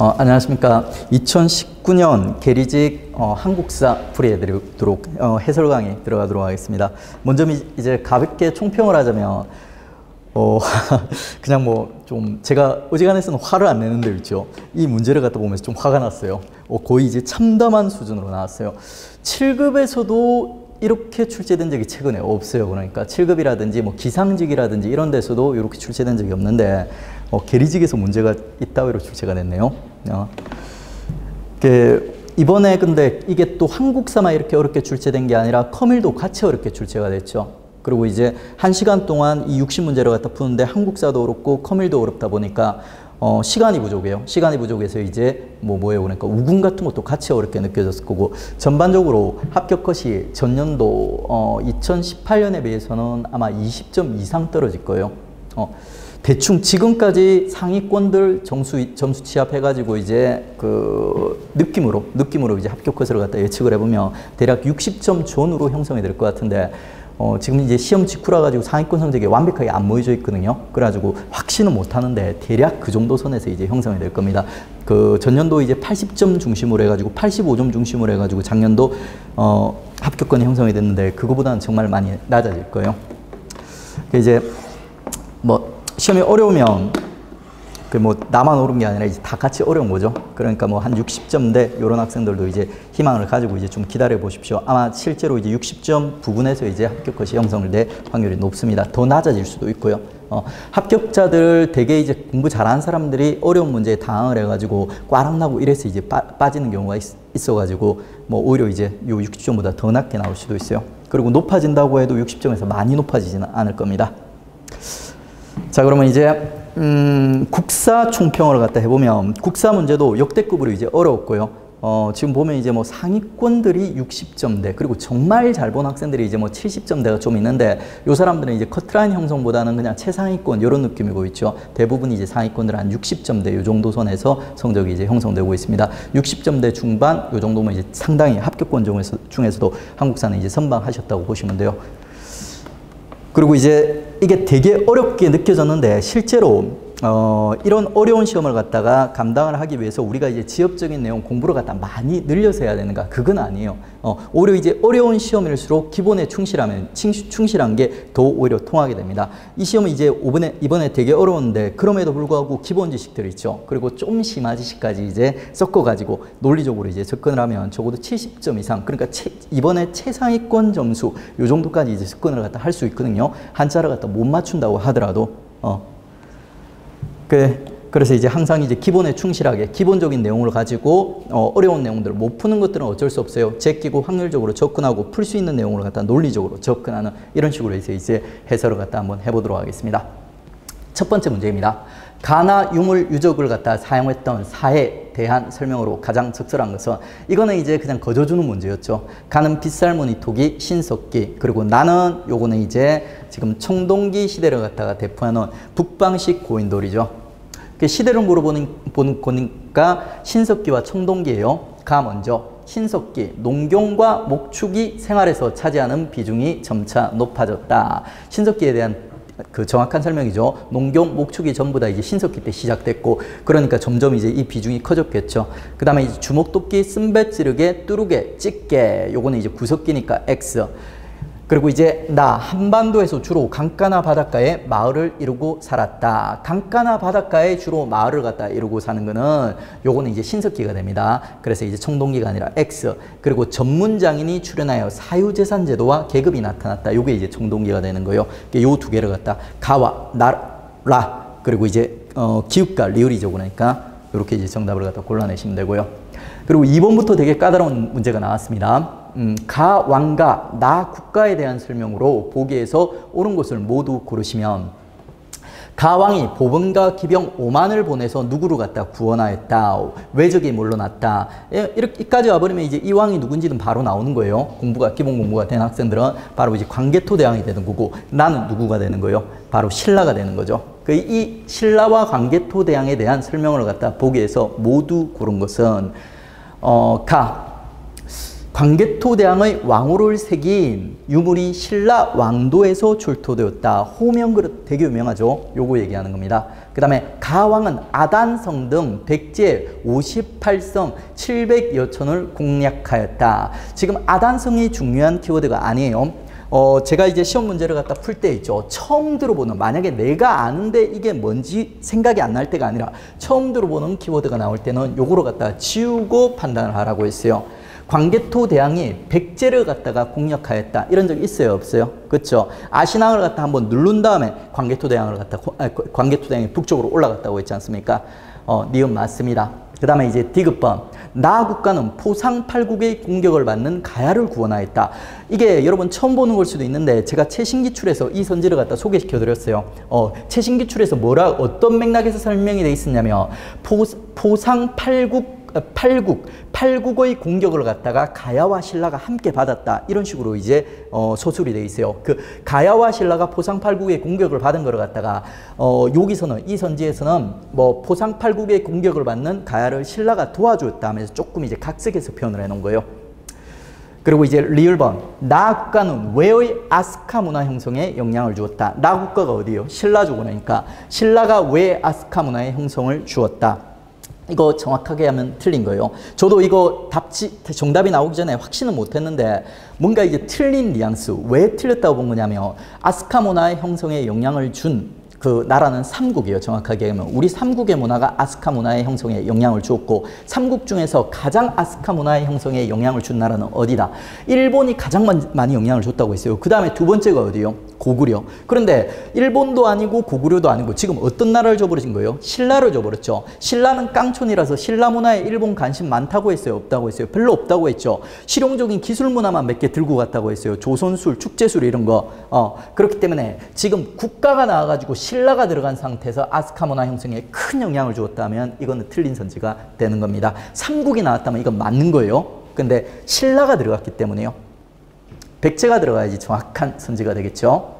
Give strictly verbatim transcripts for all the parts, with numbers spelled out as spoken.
어, 안녕하십니까. 이천십구 년 계리직 어, 한국사 풀이해드리도록 어, 해설 강의 들어가도록 하겠습니다. 먼저 이제 가볍게 총평을 하자면 어, 그냥 뭐 좀 제가 어지간해서는 화를 안 내는데 있죠. 이 문제를 갖다 보면서 좀 화가 났어요. 어, 거의 이제 참담한 수준으로 나왔어요. 칠 급에서도 이렇게 출제된 적이 최근에 없어요. 그러니까 칠 급이라든지 뭐 기상직이라든지 이런 데서도 이렇게 출제된 적이 없는데 어, 계리직에서 문제가 이따위로 출제가 됐네요. 어. 이번에 근데 이게 또 한국사만 이렇게 어렵게 출제된 게 아니라 커밀도 같이 어렵게 출제가 됐죠. 그리고 이제 한 시간 동안 이 육십 문제를 갖다 푸는데 한국사도 어렵고 커밀도 어렵다 보니까 어, 시간이 부족해요. 시간이 부족해서 이제 뭐 뭐예요? 그러니까 우군 같은 것도 같이 어렵게 느껴졌을 거고 전반적으로 합격 컷이 전년도 어, 이천십팔 년에 비해서는 아마 이십 점 이상 떨어질 거예요. 어, 대충 지금까지 상위권들 점수, 점수 취합해가지고 이제 그 느낌으로, 느낌으로 이제 합격 컷을 갖다 예측을 해보면 대략 육십 점 전후로 형성이 될 것 같은데 어, 지금 이제 시험 직후라 가지고 상위권 성적이 완벽하게 안 모여져 있거든요. 그래가지고 확신은 못 하는데 대략 그 정도 선에서 이제 형성이 될 겁니다. 그 전년도 이제 팔십 점 중심으로 해가지고 팔십오 점 중심으로 해가지고 작년도 어, 합격권이 형성이 됐는데 그거보다는 정말 많이 낮아질 거예요. 이제 뭐 시험이 어려우면 그 뭐 나만 어려운 게 아니라 이제 다 같이 어려운 거죠. 그러니까 뭐 한 육십 점대 이런 학생들도 이제 희망을 가지고 이제 좀 기다려 보십시오. 아마 실제로 이제 육십 점 부분에서 이제 합격 컷이 형성될 확률이 높습니다. 더 낮아질 수도 있고요. 어, 합격자들 대개 이제 공부 잘하는 사람들이 어려운 문제에 당황을 해가지고 꽈락나고 이래서 이제 빠, 빠지는 경우가 있, 있어가지고 뭐 오히려 이제 요 육십 점보다 더 낮게 나올 수도 있어요. 그리고 높아진다고 해도 육십 점에서 많이 높아지지는 않을 겁니다. 자, 그러면 이제 음, 국사 총평을 갖다 해보면 국사 문제도 역대급으로 이제 어려웠고요. 어, 지금 보면 이제 뭐 상위권들이 육십 점대 그리고 정말 잘 본 학생들이 이제 뭐 칠십 점대가 좀 있는데 요 사람들은 이제 커트라인 형성보다는 그냥 최상위권 이런 느낌이고 있죠. 대부분 이제 상위권들은 한 육십 점대 요 정도 선에서 성적이 이제 형성되고 있습니다. 육십 점대 중반 요 정도면 이제 상당히 합격권 중에서, 중에서도 한국사는 이제 선방하셨다고 보시면 돼요. 그리고 이제 이게 되게 어렵게 느껴졌는데 실제로 어, 이런 어려운 시험을 갖다가 감당을 하기 위해서 우리가 이제 지엽적인 내용 공부를 갖다 많이 늘려서 해야 되는가? 그건 아니에요. 어, 오히려 이제 어려운 시험일수록 기본에 충실하면 충실한 게 더 오히려 통하게 됩니다. 이 시험은 이제 이번에, 이번에 되게 어려운데 그럼에도 불구하고 기본 지식들 있죠. 그리고 좀 심화 지식까지 이제 섞어가지고 논리적으로 이제 접근을 하면 적어도 칠십 점 이상 그러니까 채, 이번에 최상위권 점수 요 정도까지 이제 접근을 갖다 할 수 있거든요. 한자를 갖다 못 맞춘다고 하더라도 어. 그래서 이제 항상 이제 기본에 충실하게 기본적인 내용을 가지고 어, 어려운 내용들을 못 푸는 것들은 어쩔 수 없어요. 제끼고 확률적으로 접근하고 풀 수 있는 내용을 갖다 논리적으로 접근하는 이런 식으로 해서 이제 해설을 갖다 한번 해보도록 하겠습니다. 첫 번째 문제입니다. 가나 유물 유적을 갖다 사용했던 사에 대한 설명으로 가장 적절한 것은 이거는 이제 그냥 거저주는 문제였죠. 가는 빗살무늬 토기 신석기 그리고 나는 요거는 이제 지금 청동기 시대를 갖다가 대표하는 북방식 고인돌이죠. 시대를 물어보니까 신석기와 청동기예요. 가 먼저 신석기, 농경과 목축이 생활에서 차지하는 비중이 점차 높아졌다. 신석기에 대한 그 정확한 설명이죠. 농경, 목축이 전부 다 이제 신석기 때 시작됐고 그러니까 점점 이제 이 비중이 커졌겠죠. 그 다음에 이제 주먹도끼, 쓴배찌르개, 뚜루개, 찌개 요거는 이제 구석기니까 X. 그리고 이제 나 한반도에서 주로 강가나 바닷가에 마을을 이루고 살았다. 강가나 바닷가에 주로 마을을 갖다 이루고 사는 거는 요거는 이제 신석기가 됩니다. 그래서 이제 청동기가 아니라 X. 그리고 전문장인이 출연하여 사유재산 제도와 계급이 나타났다. 요게 이제 청동기가 되는 거예요. 요 두 개를 갖다 가와 나라 그리고 이제 어, 기읍과 리을이죠. 그러니까 이렇게 이제 정답을 갖다 골라내시면 되고요. 그리고 이 번부터 되게 까다로운 문제가 나왔습니다. 음, 가, 왕가, 나 국가에 대한 설명으로 보기에서 옳은 것을 모두 고르시면 가왕이 보병과 기병 오만을 보내서 누구를 갖다 구원하였다. 외적이 물러났다. 이렇게까지 와버리면 이제 이 왕이 누군지는 바로 나오는 거예요. 공부가 기본 공부가 된 학생들은 바로 이제 광개토 대왕이 되는 거고 나는 누구가 되는 거예요? 바로 신라가 되는 거죠. 이 신라와 광개토 대왕에 대한 설명을 갖다 보기에서 모두 고른 것은 어, 가 광개토 대왕의 왕호를 새긴 유물이 신라 왕도에서 출토되었다. 호명그릇 되게 유명하죠. 요거 얘기하는 겁니다. 그 다음에 가왕은 아단성 등 백제 오십팔 성 칠백여 촌을 공략하였다. 지금 아단성이 중요한 키워드가 아니에요. 어, 제가 이제 시험 문제를 갖다 풀 때 있죠. 처음 들어보는, 만약에 내가 아는데 이게 뭔지 생각이 안 날 때가 아니라 처음 들어보는 키워드가 나올 때는 요거를 갖다가 지우고 판단을 하라고 했어요. 광개토 대왕이 백제를 갖다가 공략하였다. 이런 적 있어요? 없어요? 그렇죠? 아신항을 갖다 한번 누른 다음에 광개토 대왕을 갖다, 아, 광개토 대왕이 북쪽으로 올라갔다고 했지 않습니까? 어, 니은 맞습니다. 그 다음에 이제 디귿번. 나 국가는 포상팔국의 공격을 받는 가야를 구원하였다. 이게 여러분 처음 보는 걸 수도 있는데 제가 최신기출에서 이 선지를 갖다 소개시켜 드렸어요. 어, 최신기출에서 뭐라, 어떤 맥락에서 설명이 돼 있었냐면 포, 포상팔국 팔국, 팔국의 공격을 갖다가 가야와 신라가 함께 받았다. 이런 식으로 이제 어, 소술이 되어 있어요. 그 가야와 신라가 포상팔국의 공격을 받은 걸 갖다가 어, 여기서는 이 선지에서는 뭐 포상팔국의 공격을 받는 가야를 신라가 도와줬다 하면서 조금 이제 각색해서 표현을 해놓은 거예요. 그리고 이제 리을번. 나 국가는 왜의 아스카 문화 형성에 영향을 주었다. 나 국가가 어디예요? 신라족이니까 그러니까 신라가 왜 아스카 문화의 형성을 주었다. 이거 정확하게 하면 틀린 거예요. 저도 이거 답지, 정답이 나오기 전에 확신은 못했는데 뭔가 이제 틀린 뉘앙스, 왜 틀렸다고 본 거냐면 아스카 문화의 형성에 영향을 준 그 나라는 삼국이에요. 정확하게 하면 우리 삼국의 문화가 아스카 문화의 형성에 영향을 주었고 삼국 중에서 가장 아스카 문화의 형성에 영향을 준 나라는 어디다? 일본이 가장 많이 영향을 줬다고 했어요. 그 다음에 두 번째가 어디요? 고구려. 그런데 일본도 아니고 고구려도 아니고 지금 어떤 나라를 줘버리신 거예요? 신라를 줘버렸죠. 신라는 깡촌이라서 신라 문화에 일본 관심 많다고 했어요? 없다고 했어요? 별로 없다고 했죠. 실용적인 기술 문화만 몇 개 들고 갔다고 했어요. 조선술, 축제술 이런 거. 어, 그렇기 때문에 지금 국가가 나와가지고 신라가 들어간 상태에서 아스카 문화 형성에 큰 영향을 주었다면 이거는 틀린 선지가 되는 겁니다. 삼국이 나왔다면 이건 맞는 거예요. 근데 신라가 들어갔기 때문에요. 백제가 들어가야지 정확한 선지가 되겠죠.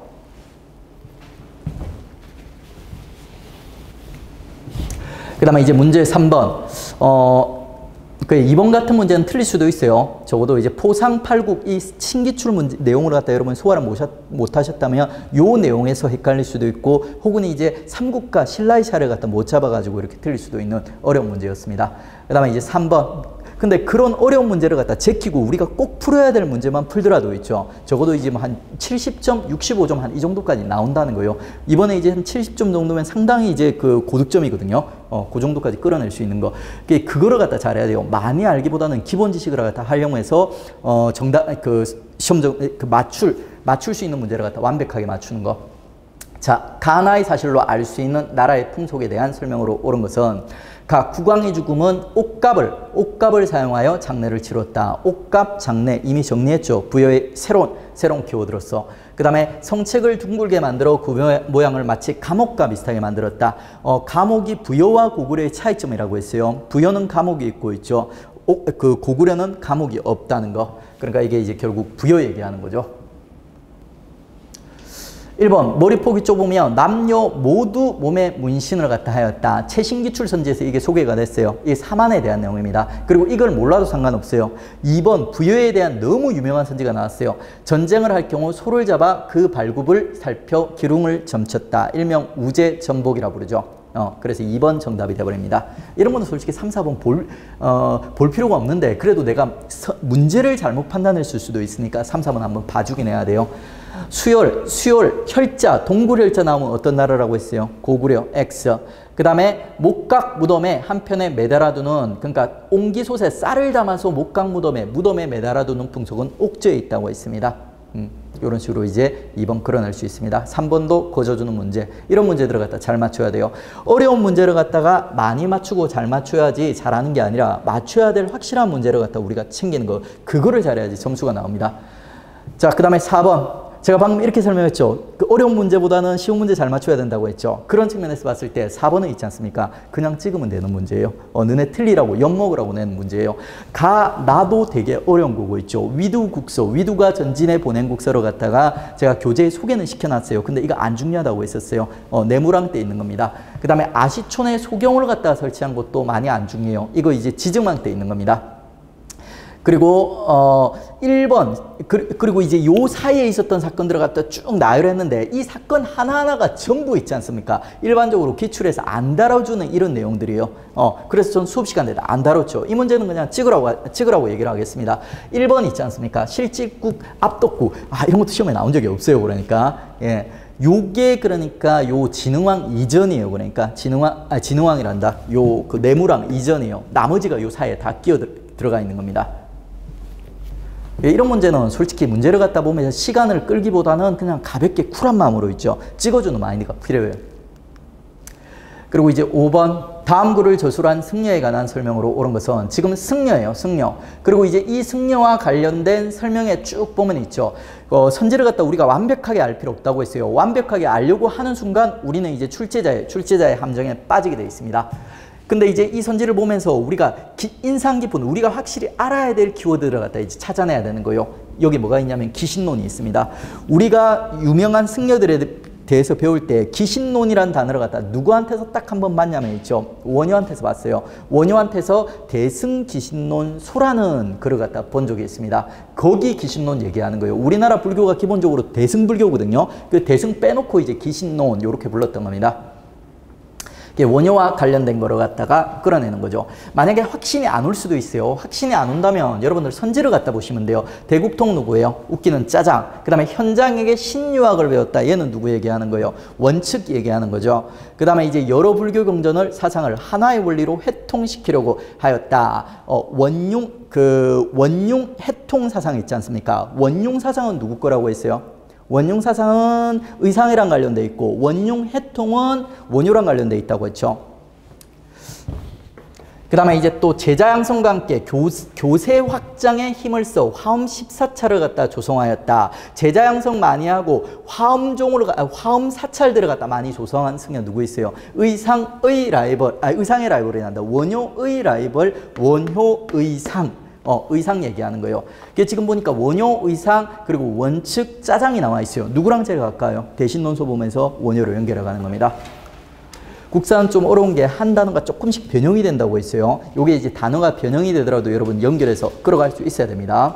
그 다음에 이제 문제 삼 번. 어, 그 이 번 같은 문제는 틀릴 수도 있어요. 적어도 이제 포상팔국 이 신기출 문제 내용을 갖다 여러분 소화를 못 하셨다면 요 내용에서 헷갈릴 수도 있고 혹은 이제 삼국과 신라의 샤를 갖다 못 잡아가지고 이렇게 틀릴 수도 있는 어려운 문제였습니다. 그 다음에 이제 삼 번. 근데 그런 어려운 문제를 갖다 제끼고 우리가 꼭 풀어야 될 문제만 풀더라도 있죠. 적어도 이제 한 칠십 점, 육십오 점 한 이 정도까지 나온다는 거예요. 이번에 이제 한 칠십 점 정도면 상당히 이제 그 고득점이거든요. 어, 그 정도까지 끌어낼 수 있는 거. 그거를 갖다 잘해야 돼요. 많이 알기보다는 기본 지식을 갖다 하려고 해서 어, 정답, 그 시험 그 맞출, 맞출 수 있는 문제를 갖다 완벽하게 맞추는 거. 자, 가나의 사실로 알 수 있는 나라의 풍속에 대한 설명으로 옳은 것은 가 국왕의 죽음은 옷값을 옷값을 사용하여 장례를 치렀다. 옷값 장례 이미 정리했죠. 부여의 새로운 새로운 키워드로서. 그 다음에 성책을 둥글게 만들어 그 모양을 마치 감옥과 비슷하게 만들었다. 어, 감옥이 부여와 고구려의 차이점이라고 했어요. 부여는 감옥이 있고 있죠. 오, 그 고구려는 감옥이 없다는 거. 그러니까 이게 이제 결국 부여 얘기하는 거죠. 일 번 머리폭이 좁으면 남녀 모두 몸에 문신을 갖다 하였다. 최신기출 선지에서 이게 소개가 됐어요. 이 사만에 대한 내용입니다. 그리고 이걸 몰라도 상관없어요. 이 번 부여에 대한 너무 유명한 선지가 나왔어요. 전쟁을 할 경우 소를 잡아 그 발굽을 살펴 기둥을 점쳤다. 일명 우제전복이라 부르죠. 어, 그래서 이 번 정답이 되어버립니다. 이런 거는 솔직히 삼, 사 번 볼, 어, 볼 필요가 없는데 그래도 내가 서, 문제를 잘못 판단했을 수도 있으니까 삼, 사 번 한번 봐주긴 해야 돼요. 수열, 수열, 혈자, 동굴혈자 나오면 어떤 나라라고 했어요? 고구려, X. 그 다음에 목각 무덤에 한편에 매달아두는, 그러니까 옹기솥에 쌀을 담아서 목각 무덤에, 무덤에 매달아두는 풍속은 옥저에 있다고 했습니다. 음, 이런 식으로 이제 이 번 끌어낼 수 있습니다. 삼 번도 거저주는 문제. 이런 문제들을 갖다 잘 맞춰야 돼요. 어려운 문제를 갖다가 많이 맞추고 잘 맞춰야지 잘하는 게 아니라 맞춰야 될 확실한 문제를 갖다 우리가 챙기는 거. 그거를 잘해야지 점수가 나옵니다. 자, 그 다음에 사 번. 제가 방금 이렇게 설명했죠. 그 어려운 문제보다는 쉬운 문제 잘 맞춰야 된다고 했죠. 그런 측면에서 봤을 때 사 번은 있지 않습니까? 그냥 찍으면 되는 문제예요. 어, 너네 틀리라고 엿먹으라고 내는 문제예요. 가, 나도 되게 어려운 거고 있죠. 위두국서, 위두가 전진에 보낸 국서를 갖다가 제가 교재에 소개는 시켜놨어요. 근데 이거 안 중요하다고 했었어요. 어, 네모랑 때 있는 겁니다. 그 다음에 아시촌에 소경을 갖다가 설치한 것도 많이 안 중요해요. 이거 이제 지증망 때 있는 겁니다. 그리고 어 일 번 그, 그리고 이제 요 사이에 있었던 사건들을 갖다 쭉 나열했는데 이 사건 하나하나가 전부 있지 않습니까? 일반적으로 기출에서 안 다뤄주는 이런 내용들이에요. 어 그래서 전 수업 시간에 안 다뤘죠. 이 문제는 그냥 찍으라고 찍으라고 얘기를 하겠습니다. 일 번 있지 않습니까? 실직국, 압독국. 아 이런 것도 시험에 나온 적이 없어요. 그러니까 예. 요게 그러니까 요 진흥왕 이전이에요. 그러니까 진흥왕 아 진흥왕이란다. 요 그 내무랑 이전이에요. 나머지가 요 사이에 다 끼어 들어가 있는 겁니다. 이런 문제는 솔직히 문제를 갖다 보면 시간을 끌기보다는 그냥 가볍게 쿨한 마음으로 있죠. 찍어주는 마인드가 필요해요. 그리고 이제 오 번 다음 글을 저술한 승려에 관한 설명으로 옳은 것은 지금 승려예요. 승려. 그리고 이제 이 승려와 관련된 설명에 쭉 보면 있죠. 어, 선지를 갖다 우리가 완벽하게 알 필요 없다고 했어요. 완벽하게 알려고 하는 순간 우리는 이제 출제자의 출제자의 함정에 빠지게 되어 있습니다. 근데 이제 이 선지를 보면서 우리가 기, 인상 깊은 우리가 확실히 알아야 될 키워드를 갖다 이제 찾아내야 되는 거예요. 여기 뭐가 있냐면 기신론이 있습니다. 우리가 유명한 승려들에 대해서 배울 때 기신론이라는 단어를 갖다 누구한테서 딱 한 번 봤냐면 있죠. 원효한테서 봤어요. 원효한테서 대승기신론 소라는 글을 갖다 본 적이 있습니다. 거기 기신론 얘기하는 거예요. 우리나라 불교가 기본적으로 대승불교거든요. 그 대승 빼놓고 이제 기신론 이렇게 불렀던 겁니다. 원효와 관련된 거를 갖다가 끌어내는 거죠. 만약에 확신이 안 올 수도 있어요. 확신이 안 온다면 여러분들 선지를 갖다 보시면 돼요. 대국통 누구예요? 웃기는 짜장. 그 다음에 현장에게 신유학을 배웠다. 얘는 누구 얘기하는 거예요? 원측 얘기하는 거죠. 그 다음에 이제 여러 불교 경전을 사상을 하나의 원리로 회통시키려고 하였다. 어, 원융 그 원융 해통 사상 있지 않습니까? 원융 사상은 누구 거라고 했어요? 원융 사상은 의상이랑 관련돼 있고 원융 해통은 원효랑 관련돼 있다고 했죠. 그 다음에 이제 또 제자 양성과 함께 교, 교세 확장에 힘을 써 화엄 십사 차를 갖다 조성하였다. 제자 양성 많이 하고 화엄종으로 화엄 사찰들을 갖다 많이 조성한 승려 누구 있어요? 의상의 라이벌, 아 의상의 라이벌이 난다. 원효의 라이벌 원효의상. 어, 의상 얘기하는 거예요. 이게 지금 보니까 원효, 의상, 그리고 원측, 짜장이 나와 있어요. 누구랑 제일 가까워요? 대신론소 보면서 원효로 연결해 가는 겁니다. 국사는 좀 어려운 게 한 단어가 조금씩 변형이 된다고 했어요. 요게 이제 단어가 변형이 되더라도 여러분 연결해서 끌어갈 수 있어야 됩니다.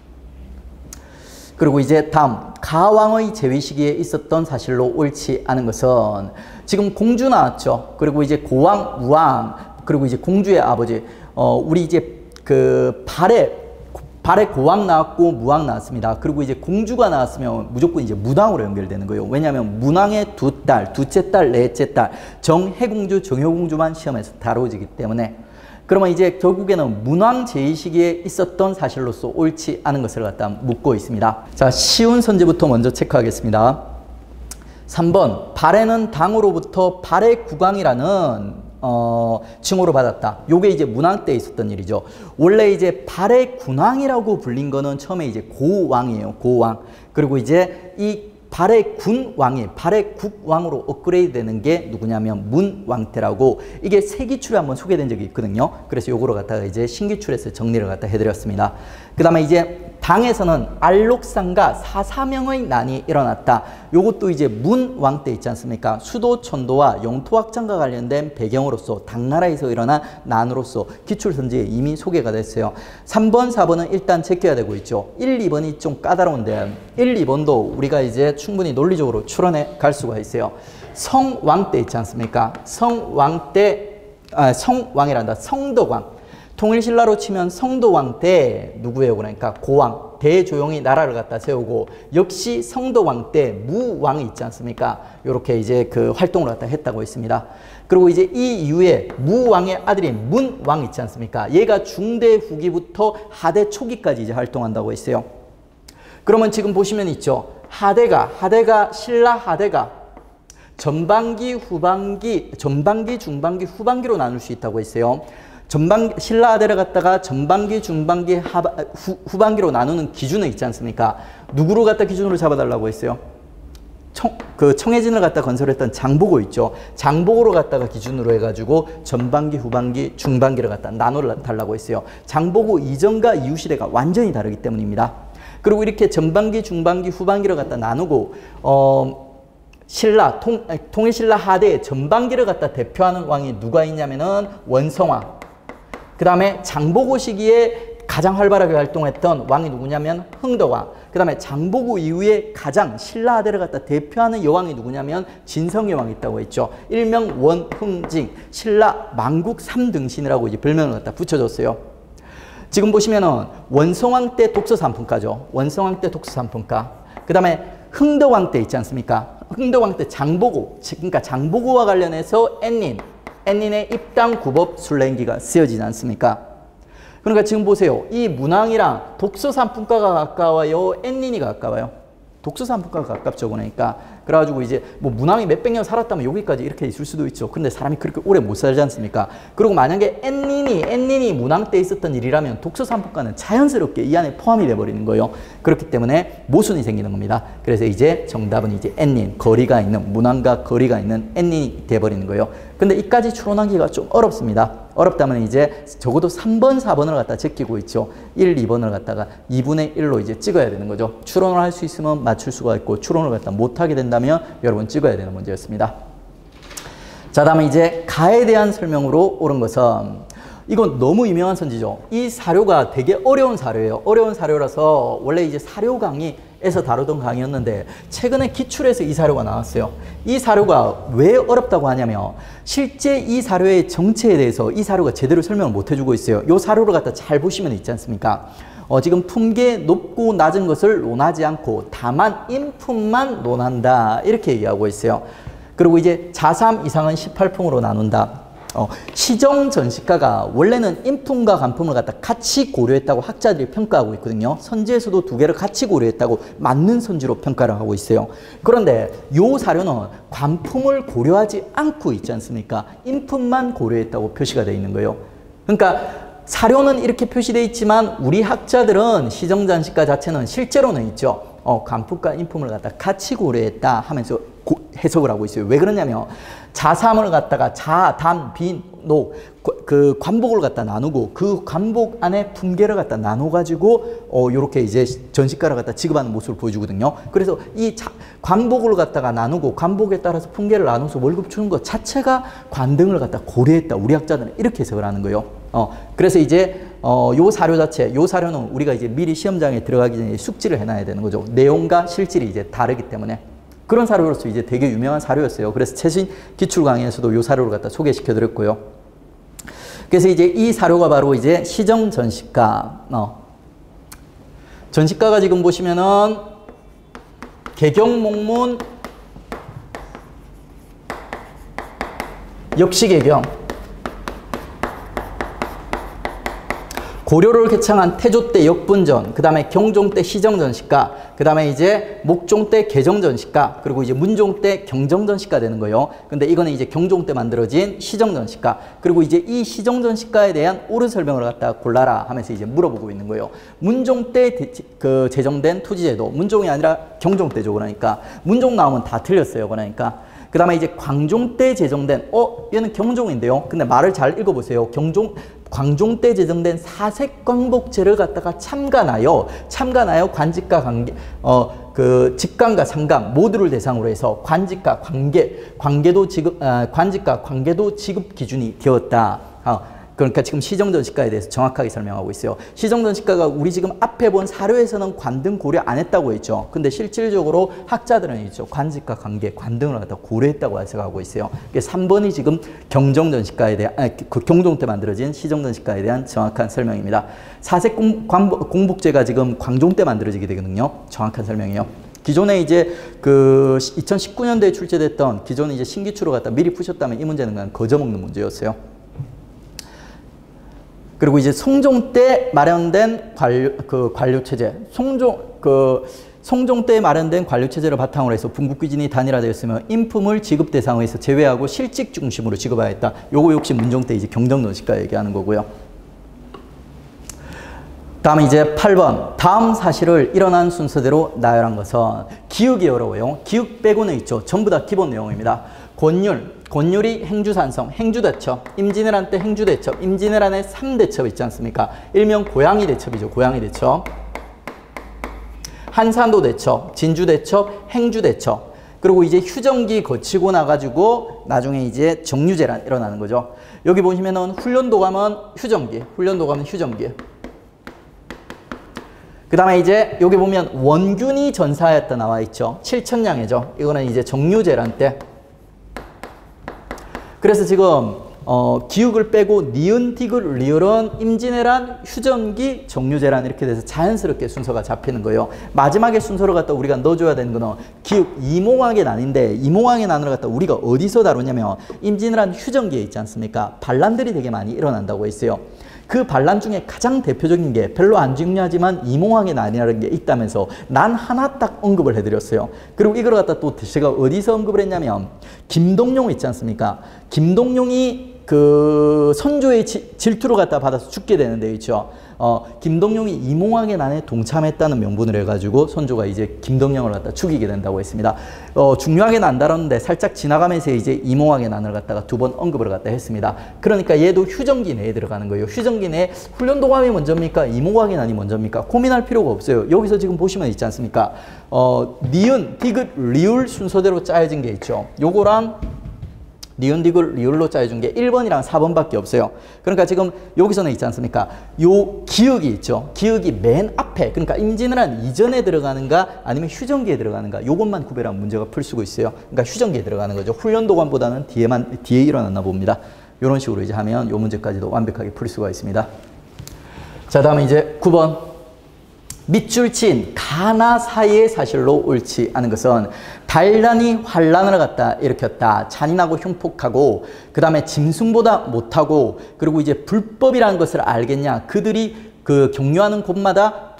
그리고 이제 다음, 가왕의 재위 시기에 있었던 사실로 옳지 않은 것은 지금 공주 나왔죠. 그리고 이제 고왕, 우왕, 그리고 이제 공주의 아버지, 어, 우리 이제 그 발에 발에 고왕 나왔고 무왕 나왔습니다. 그리고 이제 공주가 나왔으면 무조건 이제 문왕으로 연결되는 거예요. 왜냐하면 문왕의 두 딸, 두째 딸, 넷째 딸, 정혜공주, 정효공주만 시험에서 다뤄지기 때문에 그러면 이제 결국에는 문왕 제위 시기에 있었던 사실로서 옳지 않은 것을 갖다 묻고 있습니다. 자, 쉬운 선지부터 먼저 체크하겠습니다. 삼 번 발해는 당으로부터 발해 국왕이라는 어, 칭호를 받았다. 요게 이제 문왕 때 있었던 일이죠. 원래 이제 발해 군왕이라고 불린 거는 처음에 이제 고왕이에요. 고왕. 그리고 이제 이 발해 군왕이 발해 국왕으로 업그레이드 되는 게 누구냐면 문왕태라고 이게 세 기출에 한번 소개된 적이 있거든요. 그래서 요거를 갖다가 이제 신기출에서 정리를 갖다 해드렸습니다. 그 다음에 이제 당에서는 알록상과 사사명의 난이 일어났다. 요것도 이제 문왕 때 있지 않습니까? 수도 천도와 영토 확장과 관련된 배경으로서 당나라에서 일어난 난으로서 기출선지에 이미 소개가 됐어요. 삼 번, 사 번은 일단 제껴야 되고 있죠. 일, 이 번이 좀 까다로운데 일, 이 번도 우리가 이제 충분히 논리적으로 추론해 갈 수가 있어요. 성왕 때 있지 않습니까? 성왕 때, 아, 성왕이란다. 성덕왕. 통일신라로 치면 성도왕 때 누구예요? 그러니까 고왕, 대조용히 나라를 갖다 세우고 역시 성도왕 때 무왕이 있지 않습니까? 이렇게 이제 그 활동을 갖다 했다고 했습니다. 그리고 이제 이 이후에 무왕의 아들인 문왕 있지 않습니까? 얘가 중대 후기부터 하대 초기까지 이제 활동한다고 했어요. 그러면 지금 보시면 있죠. 하대가, 하대가, 신라 하대가 전반기, 후반기, 전반기, 중반기, 후반기로 나눌 수 있다고 했어요. 전반 신라 하대를 갖다가 전반기, 중반기, 하바, 후, 후반기로 나누는 기준은 있지 않습니까? 누구를 갖다 기준으로 잡아달라고 했어요? 청, 그 청해진을 갖다 건설했던 장보고 있죠. 장보고로 갖다가 기준으로 해가지고 전반기, 후반기, 중반기를 갖다 나눠달라고 했어요. 장보고 이전과 이후 시대가 완전히 다르기 때문입니다. 그리고 이렇게 전반기, 중반기, 후반기를 갖다 나누고 어. 신라, 통, 통일신라 하대의 전반기를 갖다 대표하는 왕이 누가 있냐면은 원성왕. 그 다음에 장보고 시기에 가장 활발하게 활동했던 왕이 누구냐면 흥덕왕. 그 다음에 장보고 이후에 가장 신라 아들을 갖다 대표하는 여왕이 누구냐면 진성여왕이 있다고 했죠. 일명 원흥징, 신라 만국 삼등신이라고 이제 별명을 갖다 붙여줬어요. 지금 보시면은 원성왕 때 독서삼품가죠. 원성왕 때 독서삼품가. 그 다음에 흥덕왕 때 있지 않습니까? 흥덕왕 때 장보고, 그러니까 장보고와 관련해서 앤닌, 앤닌의 입당 구법 술래인기가 쓰여지지 않습니까? 그러니까 지금 보세요. 이 문왕이랑 독서삼품가가 가까워요? 앤닌이 가까워요? 독서삼품가가 가깝죠. 그러니까. 그래가지고 이제 뭐 문왕이 몇백 년 살았다면 여기까지 이렇게 있을 수도 있죠. 근데 사람이 그렇게 오래 못 살지 않습니까? 그리고 만약에 앤닌이, 앤닌이 문왕 때 있었던 일이라면 독서삼품가는 자연스럽게 이 안에 포함이 돼버리는 거예요. 그렇기 때문에 모순이 생기는 겁니다. 그래서 이제 정답은 이제 앤닌, 거리가 있는, 문왕과 거리가 있는 앤닌이 돼버리는 거예요. 근데 이까지 추론하기가 좀 어렵습니다. 어렵다면 이제 적어도 삼 번, 사 번을 갖다 제끼고 있죠. 일, 이 번을 갖다가 이분의 일로 이제 찍어야 되는 거죠. 추론을 할 수 있으면 맞출 수가 있고 추론을 갖다 못하게 된다면 여러분 찍어야 되는 문제였습니다. 자, 다음에 이제 가에 대한 설명으로 옳은 것은 이건 너무 유명한 선지죠. 이 사료가 되게 어려운 사료예요. 어려운 사료라서 원래 이제 사료 강의에서 다루던 강의였는데 최근에 기출에서 이 사료가 나왔어요. 이 사료가 왜 어렵다고 하냐면 실제 이 사료의 정체에 대해서 이 사료가 제대로 설명을 못 해주고 있어요. 이 사료를 갖다 잘 보시면 있지 않습니까? 어, 지금 품계 높고 낮은 것을 논하지 않고 다만 인품만 논한다. 이렇게 얘기하고 있어요. 그리고 이제 자삼 이상은 십팔 품으로 나눈다. 어, 시정전시가가 원래는 인품과 간품을 갖다 같이 고려했다고 학자들이 평가하고 있거든요. 선지에서도 두 개를 같이 고려했다고 맞는 선지로 평가를 하고 있어요. 그런데 요 사료는 관품을 고려하지 않고 있지 않습니까? 인품만 고려했다고 표시가 되어 있는 거예요. 그러니까 사료는 이렇게 표시되어 있지만 우리 학자들은 시정전시가 자체는 실제로는 있죠. 어, 관품과 인품을 갖다 같이 고려했다 하면서 고, 해석을 하고 있어요. 왜 그러냐면 자삼을 갖다가 자, 단, 빈, 노, 그 관복을 갖다 나누고 그 관복 안에 품계를 갖다 나눠가지고 어, 요렇게 이제 전시가를 갖다 지급하는 모습을 보여주거든요. 그래서 이 자, 관복을 갖다가 나누고 관복에 따라서 품계를 나눠서 월급 주는 것 자체가 관등을 갖다 고려했다. 우리 학자들은 이렇게 해석을 하는 거예요. 어, 그래서 이제 어, 요 사료 자체, 요 사료는 우리가 이제 미리 시험장에 들어가기 전에 숙지를 해놔야 되는 거죠. 내용과 실질이 이제 다르기 때문에. 그런 사료로서 이제 되게 유명한 사료였어요. 그래서 최신 기출 강의에서도 요 사료를 갖다 소개시켜 드렸고요. 그래서 이제 이 사료가 바로 이제 시정 전시가. 어. 전시가가 지금 보시면은 개경목문, 역시개경, 고려를 개창한 태조 때 역분전, 그 다음에 경종 때 시정전시가, 그 다음에 이제 목종 때 개정전시가, 그리고 이제 문종 때 경정전시가 되는 거예요. 근데 이거는 이제 경종 때 만들어진 시정전시가, 그리고 이제 이 시정전시가에 대한 옳은 설명을 갖다 골라라 하면서 이제 물어보고 있는 거예요. 문종 때 그 제정된 토지제도, 문종이 아니라 경종 때죠. 그러니까 문종 나오면 다 틀렸어요. 그러니까. 그 다음에 이제 광종 때 제정된, 어, 얘는 경종인데요. 근데 말을 잘 읽어보세요. 경종, 광종 때 제정된 사색광복제를 갖다가 참관하여, 참관하여 관직과 관계, 어, 그 직관과 상관 모두를 대상으로 해서 관직과 관계, 관계도 지급, 아, 관직과 관계도 지급 기준이 되었다. 어. 그러니까 지금 시정전시가에 대해서 정확하게 설명하고 있어요. 시정전시가가 우리 지금 앞에 본 사료에서는 관등 고려 안 했다고 했죠. 근데 실질적으로 학자들은 있죠. 관직과 관계, 관등을 갖다 고려했다고 해석하고 있어요. 삼 번이 지금 경정전시가에 대한, 아니, 그 경종 때 만들어진 시정전시가에 대한 정확한 설명입니다. 사색 공복제가 지금 광종 때 만들어지게 되거든요. 정확한 설명이에요. 기존에 이제 그 이천십구 년도에 출제됐던 기존에 이제 신기출을 갖다 미리 푸셨다면 이 문제는 그냥 거저먹는 문제였어요. 그리고 이제 성종 때 마련된 관료, 그 관료체제, 성종, 그, 성종 때 마련된 관료체제를 바탕으로 해서 분국귀진이 단일화되었으며 인품을 지급 대상에서 제외하고 실직 중심으로 지급하였다. 요거 역시 문종 때 이제 경정전시가 얘기하는 거고요. 다음 이제 팔 번. 다음 사실을 일어난 순서대로 나열한 것은 기억이 어려워요. 기억 빼고는 있죠. 전부 다 기본 내용입니다. 권율. 권율이 행주산성, 행주대첩, 임진왜란 때 행주대첩, 임진왜란에 삼 대첩 있지 않습니까? 일명 고양이 대첩이죠. 고양이 대첩. 한산도 대첩, 진주 대첩, 행주 대첩. 그리고 이제 휴정기 거치고 나가지고 나중에 이제 정유재란 일어나는 거죠. 여기 보시면은 훈련도 가면 휴정기, 훈련도 가면 휴정기. 그 다음에 이제 여기 보면 원균이 전사하였다 나와 있죠. 칠천량이죠. 이거는 이제 정유재란 때. 그래서 지금 어, 기역을 빼고 니은, 디귿, 리을은 임진왜란, 휴전기, 정유재란 이렇게 돼서 자연스럽게 순서가 잡히는 거예요. 마지막에 순서를 갖다 우리가 넣어줘야 되는 거는 기역 이몽왕의 난인데 이몽왕의 난을 갖다 우리가 어디서 다루냐면 임진왜란, 휴전기에 있지 않습니까? 반란들이 되게 많이 일어난다고 했어요. 그 반란 중에 가장 대표적인 게 별로 안 중요하지만 이몽왕의 난이라는 게 있다면서 난 하나 딱 언급을 해드렸어요. 그리고 이걸 갖다 또 제가 어디서 언급을 했냐면 김동룡 있지 않습니까? 김동룡이 그 선조의 지, 질투를 갖다 받아서 죽게 되는데 있죠. 어, 김동룡이 이몽왕의 난에 동참했다는 명분을 해가지고 선조가 이제 김동룡을 갖다 죽이게 된다고 했습니다. 어, 중요하게는 안 다뤘는데 살짝 지나가면서 이제 이몽왕의 난을 갖다가 두 번 언급을 갖다 했습니다. 그러니까 얘도 휴전기 내에 들어가는 거예요. 휴전기 내에 훈련도감이 먼저입니까? 이몽왕의 난이 먼저입니까? 고민할 필요가 없어요. 여기서 지금 보시면 있지 않습니까? 어, 니은, 디귿, 리을 순서대로 짜여진 게 있죠. 요거랑 니은, 디귿, 리을로 짜여준 게 일 번이랑 사 번밖에 없어요. 그러니까 지금 여기서는 있지 않습니까? 요 기역이 있죠. 기역이 맨 앞에, 그러니까 임진왜란 이전에 들어가는가 아니면 휴전기에 들어가는가 요것만 구별하면 문제가 풀 수가 있어요. 그러니까 휴전기에 들어가는 거죠. 훈련도관보다는 뒤에만, 뒤에 일어났나 봅니다. 이런 식으로 이제 하면 요 문제까지도 완벽하게 풀 수가 있습니다. 자, 다음에 이제 구 번. 밑줄 친 가나 사이의 사실로 옳지 않은 것은 단란히 환란을 갖다 일으켰다. 잔인하고 흉폭하고 그 다음에 짐승보다 못하고 그리고 이제 불법이라는 것을 알겠냐. 그들이 그 경유하는 곳마다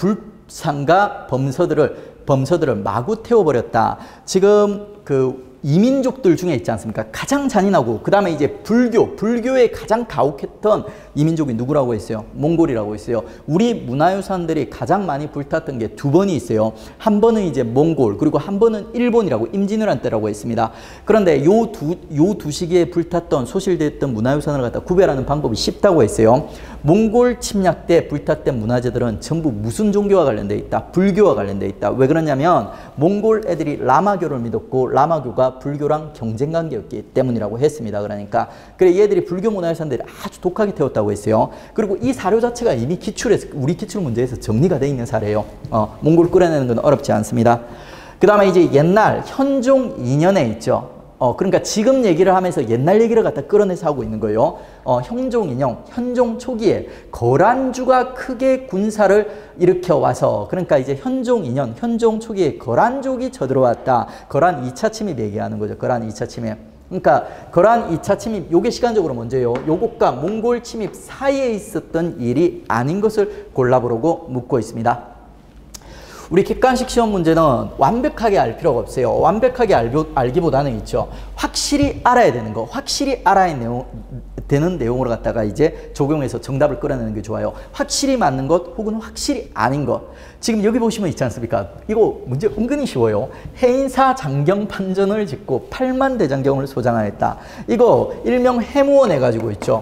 불상과 범서들을 범서들을 마구 태워버렸다. 지금 그 이민족들 중에 있지 않습니까? 가장 잔인하고 그 다음에 이제 불교, 불교에 가장 가혹했던 이민족이 누구라고 했어요? 몽골이라고 했어요. 우리 문화유산들이 가장 많이 불탔던 게 두 번이 있어요. 한 번은 이제 몽골, 그리고 한 번은 일본이라고 임진왜란 때라고 했습니다. 그런데 요 두, 요 두 시기에 불탔던 소실됐던 문화유산을 갖다 구별하는 방법이 쉽다고 했어요. 몽골 침략 때 불탔던 문화재들은 전부 무슨 종교와 관련돼 있다? 불교와 관련돼 있다. 왜 그러냐면 몽골 애들이 라마교를 믿었고 라마교가 불교랑 경쟁 관계였기 때문이라고 했습니다. 그러니까 그래 얘들이 불교 문화유산들이 아주 독하게 태웠다고 했어요. 그리고 이 사료 자체가 이미 기출에서 우리 기출 문제에서 정리가 되어 있는 사례예요. 어, 몽골 끌어내는 건 어렵지 않습니다. 그 다음에 이제 옛날 현종 이 년에 있죠. 어, 그러니까 지금 얘기를 하면서 옛날 얘기를 갖다 끌어내서 하고 있는 거예요. 어, 현종 이 년, 현종 초기에 거란주가 크게 군사를 일으켜 와서, 그러니까 이제 현종 이 년, 현종 초기에 거란족이 쳐들어왔다. 거란 이 차 침입 얘기하는 거죠. 거란 이 차 침입. 그러니까 거란 이 차 침입, 요게 시간적으로 먼저예요. 요것과 몽골 침입 사이에 있었던 일이 아닌 것을 골라보라고 묻고 있습니다. 우리 객관식 시험 문제는 완벽하게 알 필요가 없어요. 완벽하게 알기, 알기보다는 있죠. 확실히 알아야 되는 거, 확실히 알아야 내용, 되는 내용으로 갖다가 이제 적용해서 정답을 끌어내는 게 좋아요. 확실히 맞는 것 혹은 확실히 아닌 것. 지금 여기 보시면 있지 않습니까? 이거 문제 은근히 쉬워요. 해인사 장경 판전을 짓고 팔만 대장경을 소장하였다. 이거 일명 해무원 해가지고 있죠.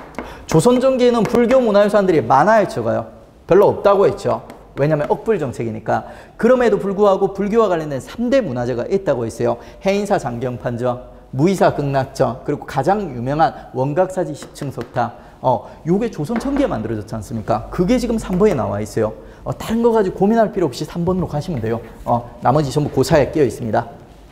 조선 전기에는 불교 문화유산들이 많아요, 적어요. 별로 없다고 했죠. 왜냐하면 억불 정책이니까. 그럼에도 불구하고 불교와 관련된 삼 대 문화재가 있다고 했어요. 해인사 장경판전, 무이사 극락전, 그리고 가장 유명한 원각사지 십층 석탑. 어, 요게 조선 전기에 만들어졌지 않습니까? 그게 지금 삼 번에 나와 있어요. 어, 다른 거 가지고 고민할 필요 없이 삼 번으로 가시면 돼요. 어, 나머지 전부 고사에 끼어 있습니다.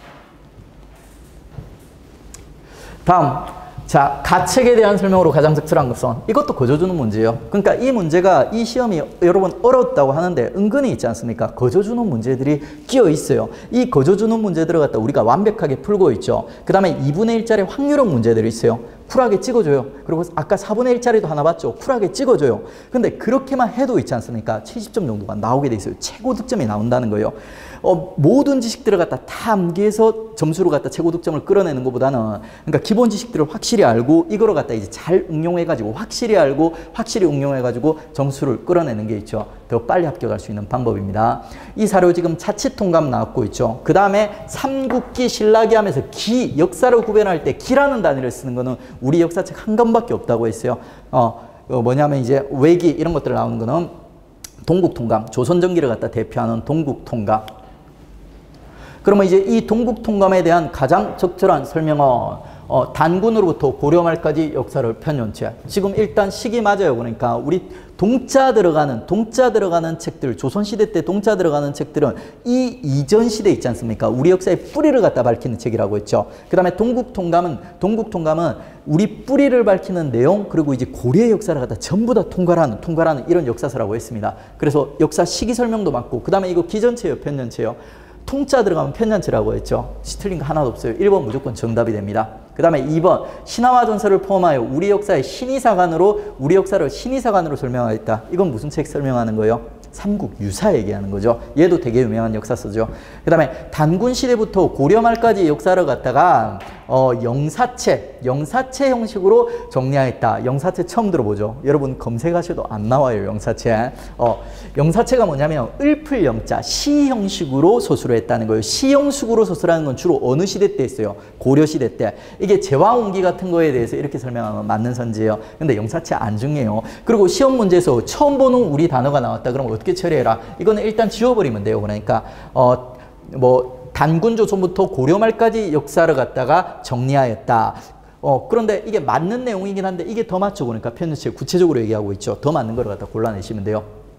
다음. 자, 가책에 대한 설명으로 가장 적절한 것은 이것도 거저주는 문제예요. 그러니까 이 문제가 이 시험이 여러분 어렵다고 하는데 은근히 있지 않습니까? 거저주는 문제들이 끼어 있어요. 이 거저주는 문제들을 갖다 우리가 완벽하게 풀고 있죠. 그 다음에 이분의 일짜리 확률형 문제들이 있어요. 쿨하게 찍어줘요. 그리고 아까 사분의 일짜리도 하나 봤죠. 쿨하게 찍어줘요. 근데 그렇게만 해도 있지 않습니까? 칠십 점 정도가 나오게 돼 있어요. 최고 득점이 나온다는 거예요. 어, 모든 지식들을 갖다 다 암기해서 점수를 갖다 최고 득점을 끌어내는 것보다는, 그러니까 기본 지식들을 확실히 알고 이거를 갖다 이제 잘 응용해가지고 확실히 알고 확실히 응용해가지고 점수를 끌어내는 게 있죠. 더 빨리 합격할 수 있는 방법입니다. 이 사료 지금 자칫 통감 나왔고 있죠. 그 다음에 삼국기 신라기 하면서 기, 역사를 구별할 때 기라는 단위를 쓰는 거는 우리 역사책 한 권밖에 없다고 했어요. 어, 어 뭐냐면 이제 외기 이런 것들 나오는 거는 동국통감, 조선전기를 갖다 대표하는 동국통감. 그러면 이제 이 동국통감에 대한 가장 적절한 설명은 어, 단군으로부터 고려 말까지 역사를 편연체. 지금 일단 시기 맞아요. 그러니까 우리 동자 들어가는 동자 들어가는 책들, 조선시대 때 동자 들어가는 책들은 이 이전 시대 있지 않습니까? 우리 역사의 뿌리를 갖다 밝히는 책이라고 했죠. 그 다음에 동국통감은 동국통감은 우리 뿌리를 밝히는 내용, 그리고 이제 고려의 역사를 갖다 전부 다 통괄하는 통괄하는 이런 역사서라고 했습니다. 그래서 역사 시기 설명도 맞고, 그 다음에 이거 기전체예요, 편년체요. 통자 들어가면 편년체라고 했죠. 틀린 거 하나도 없어요. 일 번 무조건 정답이 됩니다. 그 다음에 이 번 신화와 전설을 포함하여 우리 역사의 신의사관으로 우리 역사를 신의사관으로 설명하였다. 이건 무슨 책 설명하는 거예요? 삼국유사 얘기하는 거죠. 얘도 되게 유명한 역사서죠. 그 다음에 단군 시대부터 고려 말까지 역사를 갖다가 어, 영사체, 영사체 형식으로 정리하였다. 영사체 처음 들어보죠. 여러분 검색하셔도 안 나와요, 영사체. 어, 영사체가 뭐냐면 을풀 영자, 시 형식으로 소수를 했다는 거예요. 시 형식으로 소수라는 건 주로 어느 시대 때 했어요? 고려 시대 때. 이게 제왕옹기 같은 거에 대해서 이렇게 설명하면 맞는 선지예요. 근데 영사체 안 중요해요. 그리고 시험 문제에서 처음 보는 우리 단어가 나왔다. 그러면 어떻게 처리해라? 이거는 일단 지워버리면 돼요. 그러니까 어, 뭐 단군 조선부터 고려 말까지 역사를 갖다가 정리하였다. 어, 그런데 이게 맞는 내용이긴 한데 이게 더 맞죠. 그러니까 편집체 구체적으로 얘기하고 있죠. 더 맞는 걸 갖다 골라내시면 돼요.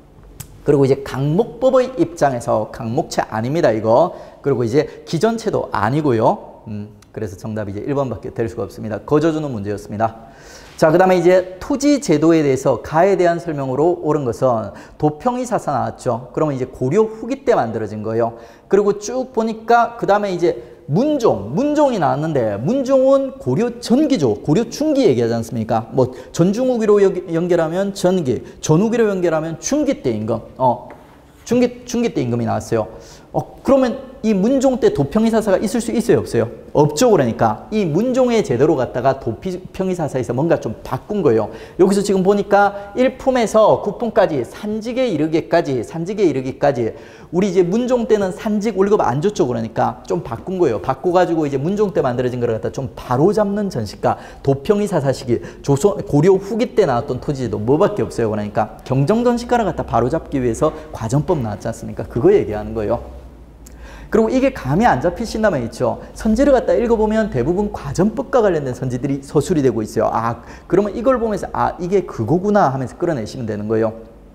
그리고 이제 강목법의 입장에서 강목체 아닙니다, 이거. 그리고 이제 기전체도 아니고요. 음, 그래서 정답이 이제 일 번밖에 될 수가 없습니다. 거저주는 문제였습니다. 자, 그 다음에 이제 토지 제도에 대해서 가에 대한 설명으로 옳은 것은 도평이사사 나왔죠. 그러면 이제 고려 후기 때 만들어진 거예요. 그리고 쭉 보니까 그 다음에 이제 문종, 문종이 나왔는데 문종은 고려 전기죠. 고려 중기 얘기하지 않습니까? 뭐 전중후기로 연결하면 전기, 전후기로 연결하면 중기 때 임금. 어, 중기, 중기 때 임금이 나왔어요. 어, 그러면 이 문종 때 도평이사사가 있을 수 있어요, 없어요? 없죠. 그러니까 이 문종의 제대로 갖다가 도평이사사에서 뭔가 좀 바꾼 거예요. 여기서 지금 보니까 일 품에서 구 품까지 산직에 이르기까지 산직에 이르기까지 우리 이제 문종 때는 산직 월급 안 줬죠. 그러니까 좀 바꾼 거예요. 바꿔가지고 이제 문종 때 만들어진 걸 갖다 좀 바로잡는 전시가 도평이사사 시기 조선 고려 후기 때 나왔던 토지도 뭐밖에 없어요. 그러니까 경정전시가를 갖다 바로잡기 위해서 과정법 나왔지 않습니까? 그거 얘기하는 거예요. 그리고 이게 감이 안 잡히신다면 있죠. 선지를 갖다 읽어보면 대부분 과전법과 관련된 선지들이 서술이 되고 있어요. 아, 그러면 이걸 보면서 아, 이게 그거구나 하면서 끌어내시면 되는 거예요.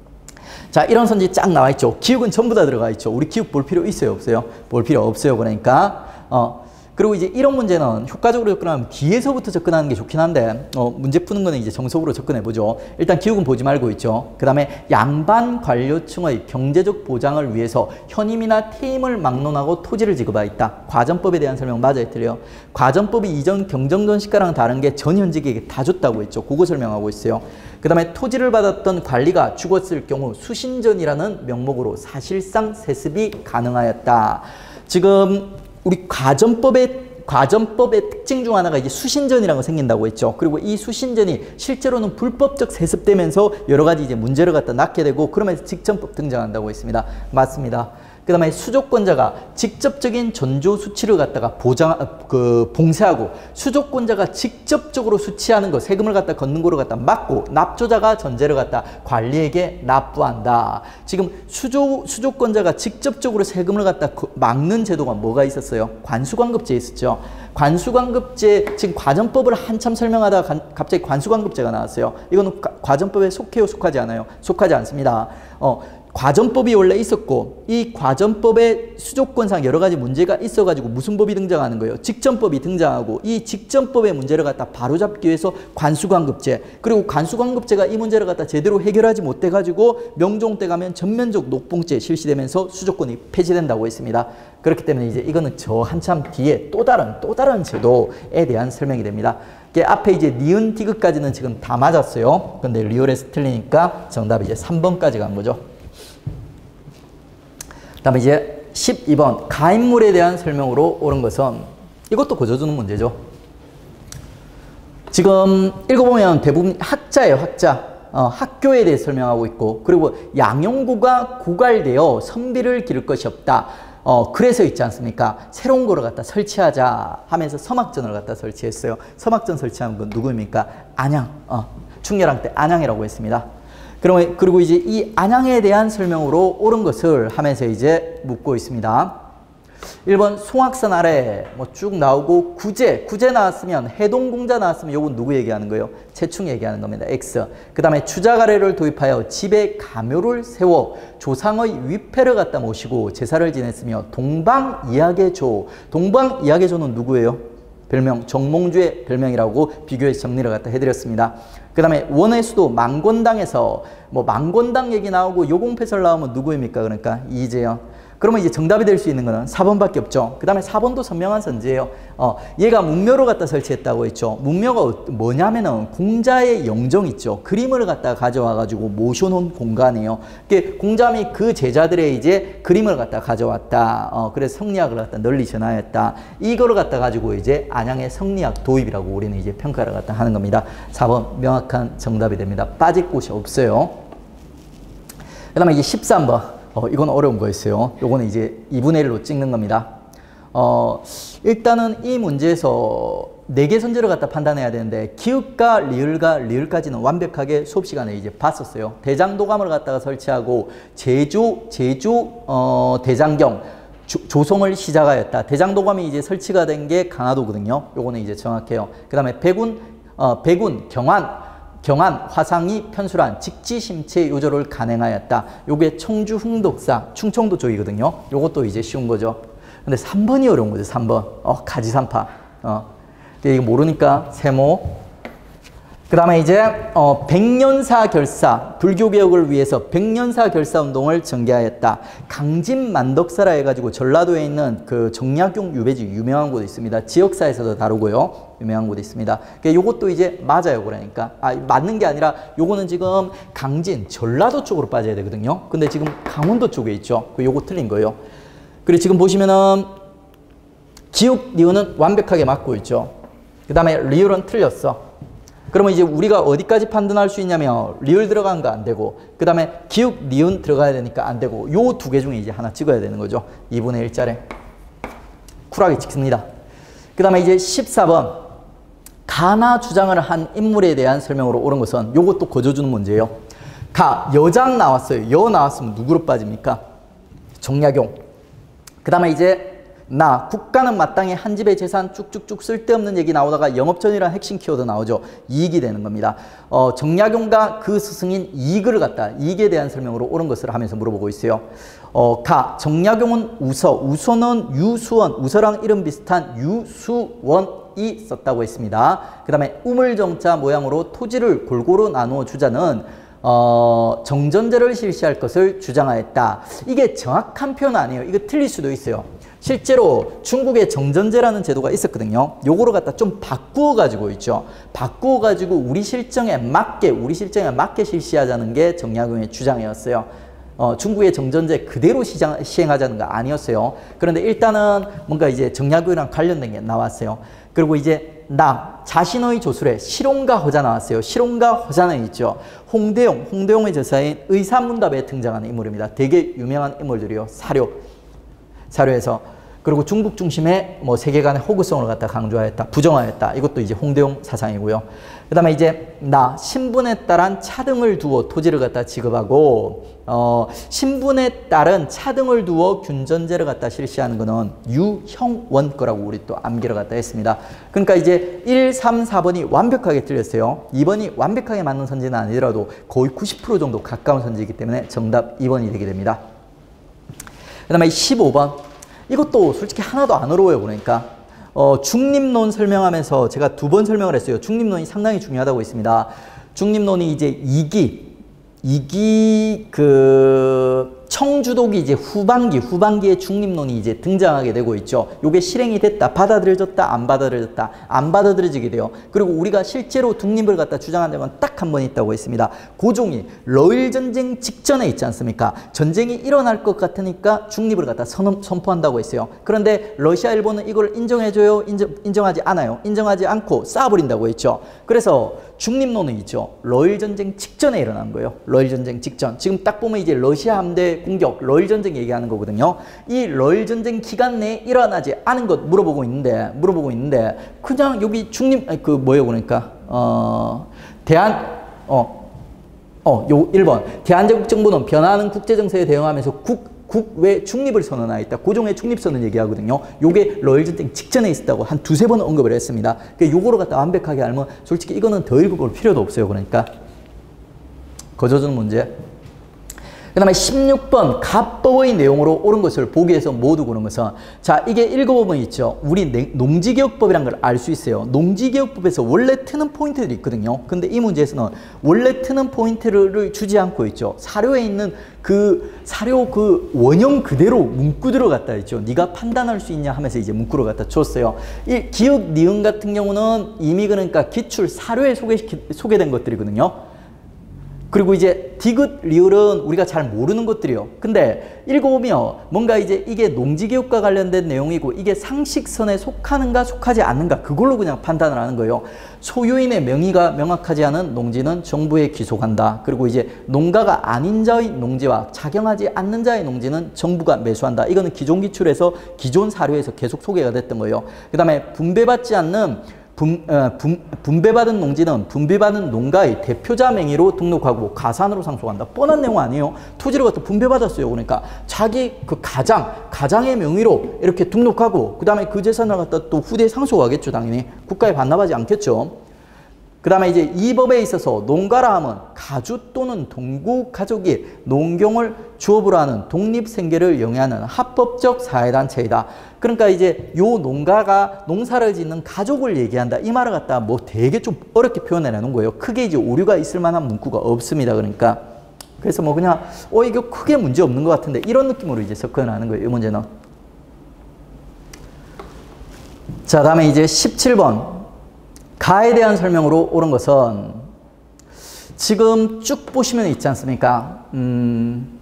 자, 이런 선지 쫙 나와 있죠. 기욱은 전부 다 들어가 있죠. 우리 기욱 볼 필요 있어요, 없어요? 볼 필요 없어요. 그러니까 어. 그리고 이제 이런 문제는 효과적으로 접근하면 뒤에서부터 접근하는 게 좋긴 한데 어, 문제 푸는 거는 이제 정석으로 접근해 보죠. 일단 기욱은 보지 말고 있죠. 그 다음에 양반 관료층의 경제적 보장을 위해서 현임이나 퇴임을 막론하고 토지를 지급하였다. 과전법에 대한 설명 맞아요, 틀려요? 과전법이 이전 경정전시가랑 다른 게 전현직에게 다 줬다고 했죠. 그거 설명하고 있어요. 그 다음에 토지를 받았던 관리가 죽었을 경우 수신전이라는 명목으로 사실상 세습이 가능하였다. 지금 우리 과전법의, 과전법의 특징 중 하나가 이제 수신전이라는 거 생긴다고 했죠. 그리고 이 수신전이 실제로는 불법적 세습되면서 여러 가지 이제 문제를 갖다 낳게 되고 그러면서 직전법 등장한다고 했습니다. 맞습니다. 그 다음에 수조권자가 직접적인 전조 수치를 갖다가 보장, 그, 봉쇄하고 수조권자가 직접적으로 수치하는 거, 세금을 갖다 걷는 거를 갖다 막고 납조자가 전제를 갖다 관리에게 납부한다. 지금 수조, 수조권자가 직접적으로 세금을 갖다 막는 제도가 뭐가 있었어요? 관수관급제 있었죠. 관수관급제, 지금 과전법을 한참 설명하다가 갑자기 관수관급제가 나왔어요. 이거는 과전법에 속해요, 속하지 않아요? 속하지 않습니다. 어, 과전법이 원래 있었고 이 과전법의 수조권상 여러 가지 문제가 있어가지고 무슨 법이 등장하는 거예요? 직전법이 등장하고 이 직전법의 문제를 갖다 바로잡기 위해서 관수관급제, 그리고 관수관급제가 이 문제를 갖다 제대로 해결하지 못해가지고 명종 때 가면 전면적 녹봉제 실시되면서 수조권이 폐지된다고 했습니다. 그렇기 때문에 이제 이거는 저 한참 뒤에 또 다른 또 다른 제도에 대한 설명이 됩니다. 앞에 이제 니은 디귿까지는 지금 다 맞았어요. 근데 리얼에서 틀리니까 정답이 이제 삼 번까지 간 거죠. 그 다음에 이제 십이 번 가인물에 대한 설명으로 옳은 것은 이것도 고쳐주는 문제죠. 지금 읽어보면 대부분 학자예요, 학자. 어, 학교에 대해 설명하고 있고, 그리고 양용구가 고갈되어 선비를 기를 것이 없다. 어, 그래서 있지 않습니까? 새로운 거를 갖다 설치하자 하면서 서막전을 갖다 설치했어요. 서막전 설치한 건 누구입니까? 안양. 어, 충렬왕 때 안양이라고 했습니다. 그러면, 그리고 이제 이 안양에 대한 설명으로 옳은 것을 하면서 이제 묻고 있습니다. 일 번 송악산 아래 뭐 쭉 나오고 구제, 구제 나왔으면 해동공자 나왔으면 요건 누구 얘기하는 거예요? 채충 얘기하는 겁니다. X. 그 다음에 주자가래를 도입하여 집에 가묘를 세워 조상의 위패를 갖다 모시고 제사를 지냈으며 동방이하게조. 동방이하게조는 누구예요? 별명 정몽주의 별명이라고 비교해서 정리를 갖다 해드렸습니다. 그 다음에 원의 수도 망권당에서 뭐 망권당 얘기 나오고 요공패설 나오면 누구입니까? 그러니까 이재영. 그러면 이제 정답이 될 수 있는 거는 사 번밖에 없죠. 그 다음에 사 번도 선명한 선지예요. 어, 얘가 문묘를 갖다 설치했다고 했죠. 문묘가 뭐냐면은 공자의 영정 있죠. 그림을 갖다 가져와 가지고 모셔놓은 공간이에요. 공자이 그 제자들의 이제 그림을 갖다 가져왔다. 어, 그래서 성리학을 갖다 널리 전하였다. 이거를 갖다 가지고 이제 안양의 성리학 도입이라고 우리는 이제 평가를 갖다 하는 겁니다. 사 번 명확한 정답이 됩니다. 빠질 곳이 없어요. 그 다음에 이제 십삼 번. 어, 이건 어려운 거였어요. 요거는 이제 이분의 일로 찍는 겁니다. 어, 일단은 이 문제에서 네 개 선지를 갖다 판단해야 되는데, 기읍과 리을과 리을까지는 완벽하게 수업 시간에 이제 봤었어요. 대장도감을 갖다가 설치하고, 제주, 제주, 어, 대장경, 조, 조성을 시작하였다. 대장도감이 이제 설치가 된 게 강화도거든요. 요거는 이제 정확해요. 그 다음에 백운, 어, 백운, 경안, 경안, 화상이, 편수란, 직지심체 요절을 간행하였다. 요게 청주 흥덕사, 충청도 쪽이거든요. 요것도 이제 쉬운 거죠. 근데 삼 번이 어려운 거죠. 삼 번. 어, 가지산파. 어. 이거 모르니까 세모. 그 다음에 이제 어, 백년사 결사, 불교개혁을 위해서 백년사 결사 운동을 전개하였다. 강진만덕사라 해가지고 전라도에 있는 그 정약용 유배지 유명한 곳이 있습니다. 지역사에서도 다루고요. 유명한 곳이 있습니다. 요것도 이제 맞아요. 그러니까 아, 맞는 게 아니라 요거는 지금 강진, 전라도 쪽으로 빠져야 되거든요. 근데 지금 강원도 쪽에 있죠. 요거 틀린 거예요. 그리고 지금 보시면은 기역, 리을은 완벽하게 맞고 있죠. 그 다음에 리을은 틀렸어. 그러면 이제 우리가 어디까지 판단할 수 있냐면 리을 들어간 거 안 되고, 그 다음에 기역, 리은 들어가야 되니까 안 되고, 요 두 개 중에 이제 하나 찍어야 되는 거죠. 이분의 일자래. 쿨하게 찍습니다. 그 다음에 이제 십사 번. 가나 주장을 한 인물에 대한 설명으로 옳은 것은 요것도 거저주는 문제예요. 가, 여장 나왔어요. 여 나왔으면 누구로 빠집니까? 정약용. 그 다음에 이제 나, 국가는 마땅히 한 집의 재산 쭉쭉쭉 쓸데없는 얘기 나오다가 영업전이라는 핵심 키워드 나오죠. 이익이 되는 겁니다. 어, 정약용과 그 스승인 이익을 갖다, 이익에 대한 설명으로 옳은 것을 하면서 물어보고 있어요. 어, 가, 정약용은 우서, 우서는 유수원, 우서랑 이름 비슷한 유수원이 썼다고 했습니다. 그 다음에 우물정자 모양으로 토지를 골고루 나누어 주자는 어, 정전제를 실시할 것을 주장하였다. 이게 정확한 표현 아니에요. 이거 틀릴 수도 있어요. 실제로 중국에 정전제라는 제도가 있었거든요. 요거를 갖다 좀 바꾸어 가지고 있죠. 바꾸어 가지고 우리 실정에 맞게, 우리 실정에 맞게 실시하자는 게 정약용의 주장이었어요. 어, 중국의 정전제 그대로 시장, 시행하자는 거 아니었어요. 그런데 일단은 뭔가 이제 정약용이랑 관련된 게 나왔어요. 그리고 이제 나, 자신의 조술에 실용과 허자 나왔어요. 실용과 허자는 있죠. 홍대용, 홍대용의 저사인 의사문답에 등장하는 인물입니다. 되게 유명한 인물들이요. 사료, 사료에서. 그리고 중국 중심의 뭐 세계관의 호구성을 갖다 강조하였다. 부정하였다. 이것도 이제 홍대용 사상이고요. 그 다음에 이제 나, 신분에 따른 차등을 두어 토지를 갖다 지급하고, 어, 신분에 따른 차등을 두어 균전제를 갖다 실시하는 거는 유형원 거라고 우리 또 암기를 갖다 했습니다. 그러니까 이제 일, 삼, 사 번이 완벽하게 틀렸어요. 이 번이 완벽하게 맞는 선지는 아니더라도 거의 구십 퍼센트 정도 가까운 선지이기 때문에 정답 이 번이 되게 됩니다. 그 다음에 십오 번. 이것도 솔직히 하나도 안 어려워요. 그러니까 어, 중립론 설명하면서 제가 두 번 설명을 했어요. 중립론이 상당히 중요하다고 했습니다. 중립론이 이제 이 기, 이 기 그 청주독이 이제 후반기, 후반기에 중립론이 이제 등장하게 되고 있죠. 요게 실행이 됐다, 받아들여졌다, 안 받아들여졌다, 안 받아들여지게 돼요. 그리고 우리가 실제로 독립을 갖다 주장한 적은 딱 한 번 있다고 했습니다. 고종이 러일 전쟁 직전에 있지 않습니까? 전쟁이 일어날 것 같으니까 중립을 갖다 선, 선포한다고 했어요. 그런데 러시아, 일본은 이걸 인정해줘요? 인정, 인정하지 않아요. 인정하지 않고 쏴버린다고 했죠. 그래서 중립론은 있죠. 러일 전쟁 직전에 일어난 거예요. 러일 전쟁 직전. 지금 딱 보면 이제 러시아 함대 공격, 러일 전쟁 얘기하는 거거든요. 이 러일 전쟁 기간 내에 일어나지 않은 것 물어보고 있는데, 물어보고 있는데, 그냥 여기 중립, 아니, 그 뭐예요, 그러니까, 어, 대한, 어, 어, 요 일 번. 대한제국 정부는 변화하는 국제 정세에 대응하면서 국, 국외 중립을 선언하였다. 고종의 중립선언 얘기하거든요. 요게 러일 전쟁 직전에 있었다고 한 두세 번 언급을 했습니다. 그러니까 요거를 갖다 완벽하게 알면 솔직히 이거는 더 읽어볼 필요도 없어요. 그러니까 거저주는 문제. 그 다음에 십육 번 가법의 내용으로 옳은 것을 보기 위해서 모두 고른 것은, 자, 이게 읽어보면 있죠. 우리 농지개혁법이라는 걸 알 수 있어요. 농지개혁법에서 원래 트는 포인트들이 있거든요. 근데 이 문제에서는 원래 트는 포인트를 주지 않고 있죠. 사료에 있는 그 사료 그 원형 그대로 문구대로 갖다 있죠. 네가 판단할 수 있냐 하면서 이제 문구로 갖다 줬어요. 이 기역 니은 같은 경우는 이미 그러니까 기출 사료에 소개, 소개된 것들이거든요. 그리고 이제 디귿, 리을은 우리가 잘 모르는 것들이요. 근데 읽어보면 뭔가 이제 이게 농지개혁과 관련된 내용이고 이게 상식선에 속하는가 속하지 않는가 그걸로 그냥 판단을 하는 거예요. 소유인의 명의가 명확하지 않은 농지는 정부에 귀속한다. 그리고 이제 농가가 아닌 자의 농지와 작용하지 않는 자의 농지는 정부가 매수한다. 이거는 기존 기출에서 기존 사료에서 계속 소개가 됐던 거예요. 그 다음에 분배받지 않는 분, 어, 분, 분배받은 농지는 분배받은 농가의 대표자 명의로 등록하고 가산으로 상속한다. 뻔한 내용 아니에요. 토지를 갖다 분배받았어요. 그러니까 자기 그 가장, 가장의 명의로 이렇게 등록하고 그 다음에 그 재산을 갖다 또 후대에 상속하겠죠. 당연히. 국가에 반납하지 않겠죠. 그 다음에 이제 이 법에 있어서 농가라 하면 가주 또는 동구 가족이 농경을 주업으로 하는 독립생계를 영위하는 합법적 사회단체이다. 그러니까 이제 요 농가가 농사를 짓는 가족을 얘기한다. 이 말을 갖다 뭐 되게 좀 어렵게 표현해내는 거예요. 크게 이제 오류가 있을 만한 문구가 없습니다. 그러니까. 그래서 뭐 그냥, 어, 이거 크게 문제 없는 것 같은데 이런 느낌으로 이제 접근하는 거예요. 이 문제는. 자, 다음에 이제 십칠 번. 가에 대한 설명으로 옳은 것은 지금 쭉 보시면 있지 않습니까? 음,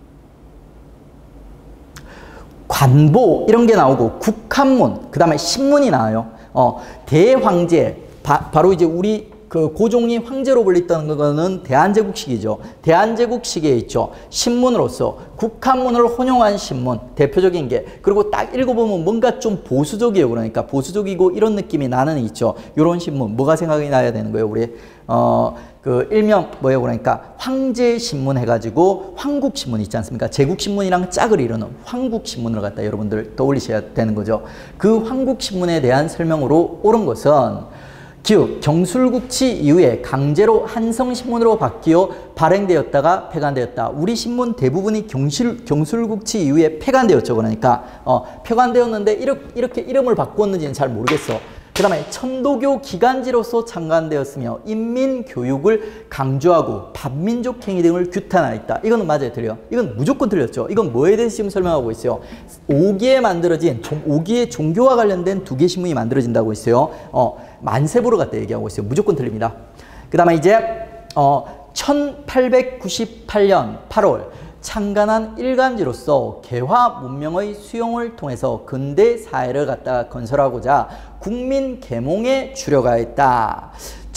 관보 이런 게 나오고 국한문, 그 다음에 신문이 나와요. 어, 대황제, 바, 바로 이제 우리 그 고종이 황제로 불렸던 거는 대한제국식이죠. 대한제국식에 있죠. 신문으로서 국한문을 혼용한 신문, 대표적인 게. 그리고 딱 읽어보면 뭔가 좀 보수적이에요. 그러니까 보수적이고 이런 느낌이 나는 있죠. 이런 신문, 뭐가 생각이 나야 되는 거예요, 우리? 어, 그 일명 뭐예요? 그러니까 황제신문 해가지고 황국신문 있지 않습니까? 제국신문이랑 짝을 이루는 황국신문을 갖다 여러분들 떠올리셔야 되는 거죠. 그 황국신문에 대한 설명으로 옳은 것은 기읍 경술국치 이후에 강제로 한성신문으로 바뀌어 발행되었다가 폐간되었다. 우리 신문 대부분이 경실, 경술국치 이후에 폐간되었죠. 그러니까 어, 폐간되었는데 이렇게, 이렇게 이름을 바꿨는지는 잘 모르겠어. 그 다음에 천도교 기간지로서 창간되었으며 인민교육을 강조하고 반민족 행위 등을 규탄하였다. 이거는 맞아요. 틀려. 이건 무조건 틀렸죠. 이건 뭐에 대해서 지금 설명하고 있어요. 오기에 만들어진 오기의 종교와 관련된 두 개 신문이 만들어진다고 있어요. 어, 만세부를 갖다 얘기하고 있어요. 무조건 틀립니다. 그 다음에 이제 어, 천팔백구십팔 년 팔월 창간한 일간지로서 개화 문명의 수용을 통해서 근대 사회를 갖다가 건설하고자 국민 계몽에 주력하였다.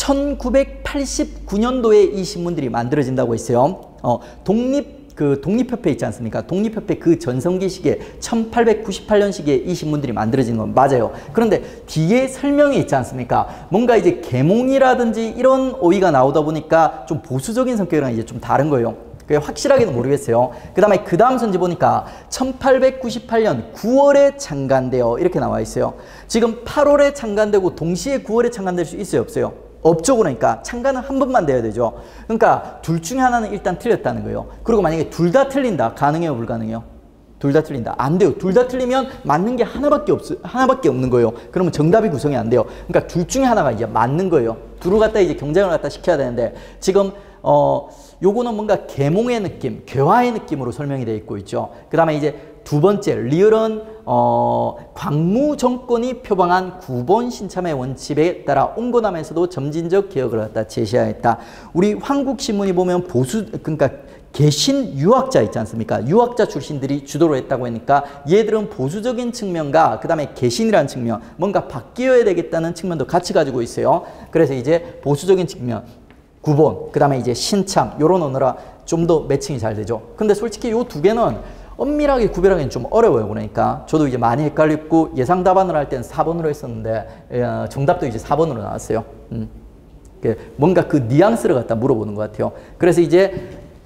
천구백팔십구 년도에 이 신문들이 만들어진다고 했어요. 어, 독립 그 독립협회 있지 않습니까? 독립협회 그 전성기 시기에 천팔백구십팔 년 시기에 이 신문들이 만들어진 건 맞아요. 그런데 뒤에 설명이 있지 않습니까? 뭔가 이제 계몽이라든지 이런 어휘가 나오다 보니까 좀 보수적인 성격이랑 이제 좀 다른 거예요. 그게 확실하게는 모르겠어요. 그 다음에 그 다음 선지 보니까 천팔백구십팔 년 구월에 창간되어 이렇게 나와 있어요. 지금 팔월에 창간되고 동시에 구월에 창간될 수 있어요? 없어요? 없죠. 그러니까 창간은 한 번만 돼야 되죠. 그러니까 둘 중에 하나는 일단 틀렸다는 거예요. 그리고 만약에 둘 다 틀린다. 가능해요? 불가능해요? 둘 다 틀린다. 안 돼요. 둘 다 틀리면 맞는 게 하나밖에 없, 하나밖에 없는 거예요. 그러면 정답이 구성이 안 돼요. 그러니까 둘 중에 하나가 이제 맞는 거예요. 둘을 갖다 이제 경쟁을 갖다 시켜야 되는데 지금 어 요거는 뭔가 계몽의 느낌, 괴화의 느낌으로 설명이 되어 있고 있죠. 그 다음에 이제 두 번째 리얼은 어, 광무 정권이 표방한 구본 신참의 원칙에 따라 온건함에서도 점진적 개혁을 갖다 제시하였다. 우리 한국신문이 보면 보수 그러니까 개신 유학자 있지 않습니까? 유학자 출신들이 주도를 했다고 하니까 얘들은 보수적인 측면과 그 다음에 개신이라는 측면 뭔가 바뀌어야 되겠다는 측면도 같이 가지고 있어요. 그래서 이제 보수적인 측면 구본, 그 다음에 이제 신참, 요런 언어라 좀 더 매칭이 잘 되죠. 근데 솔직히 요 두 개는 엄밀하게 구별하기는 좀 어려워요. 그러니까 저도 이제 많이 헷갈렸고 예상 답안을 할 때는 사 번으로 했었는데 정답도 이제 사 번으로 나왔어요. 음. 뭔가 그 뉘앙스를 갖다 물어보는 것 같아요. 그래서 이제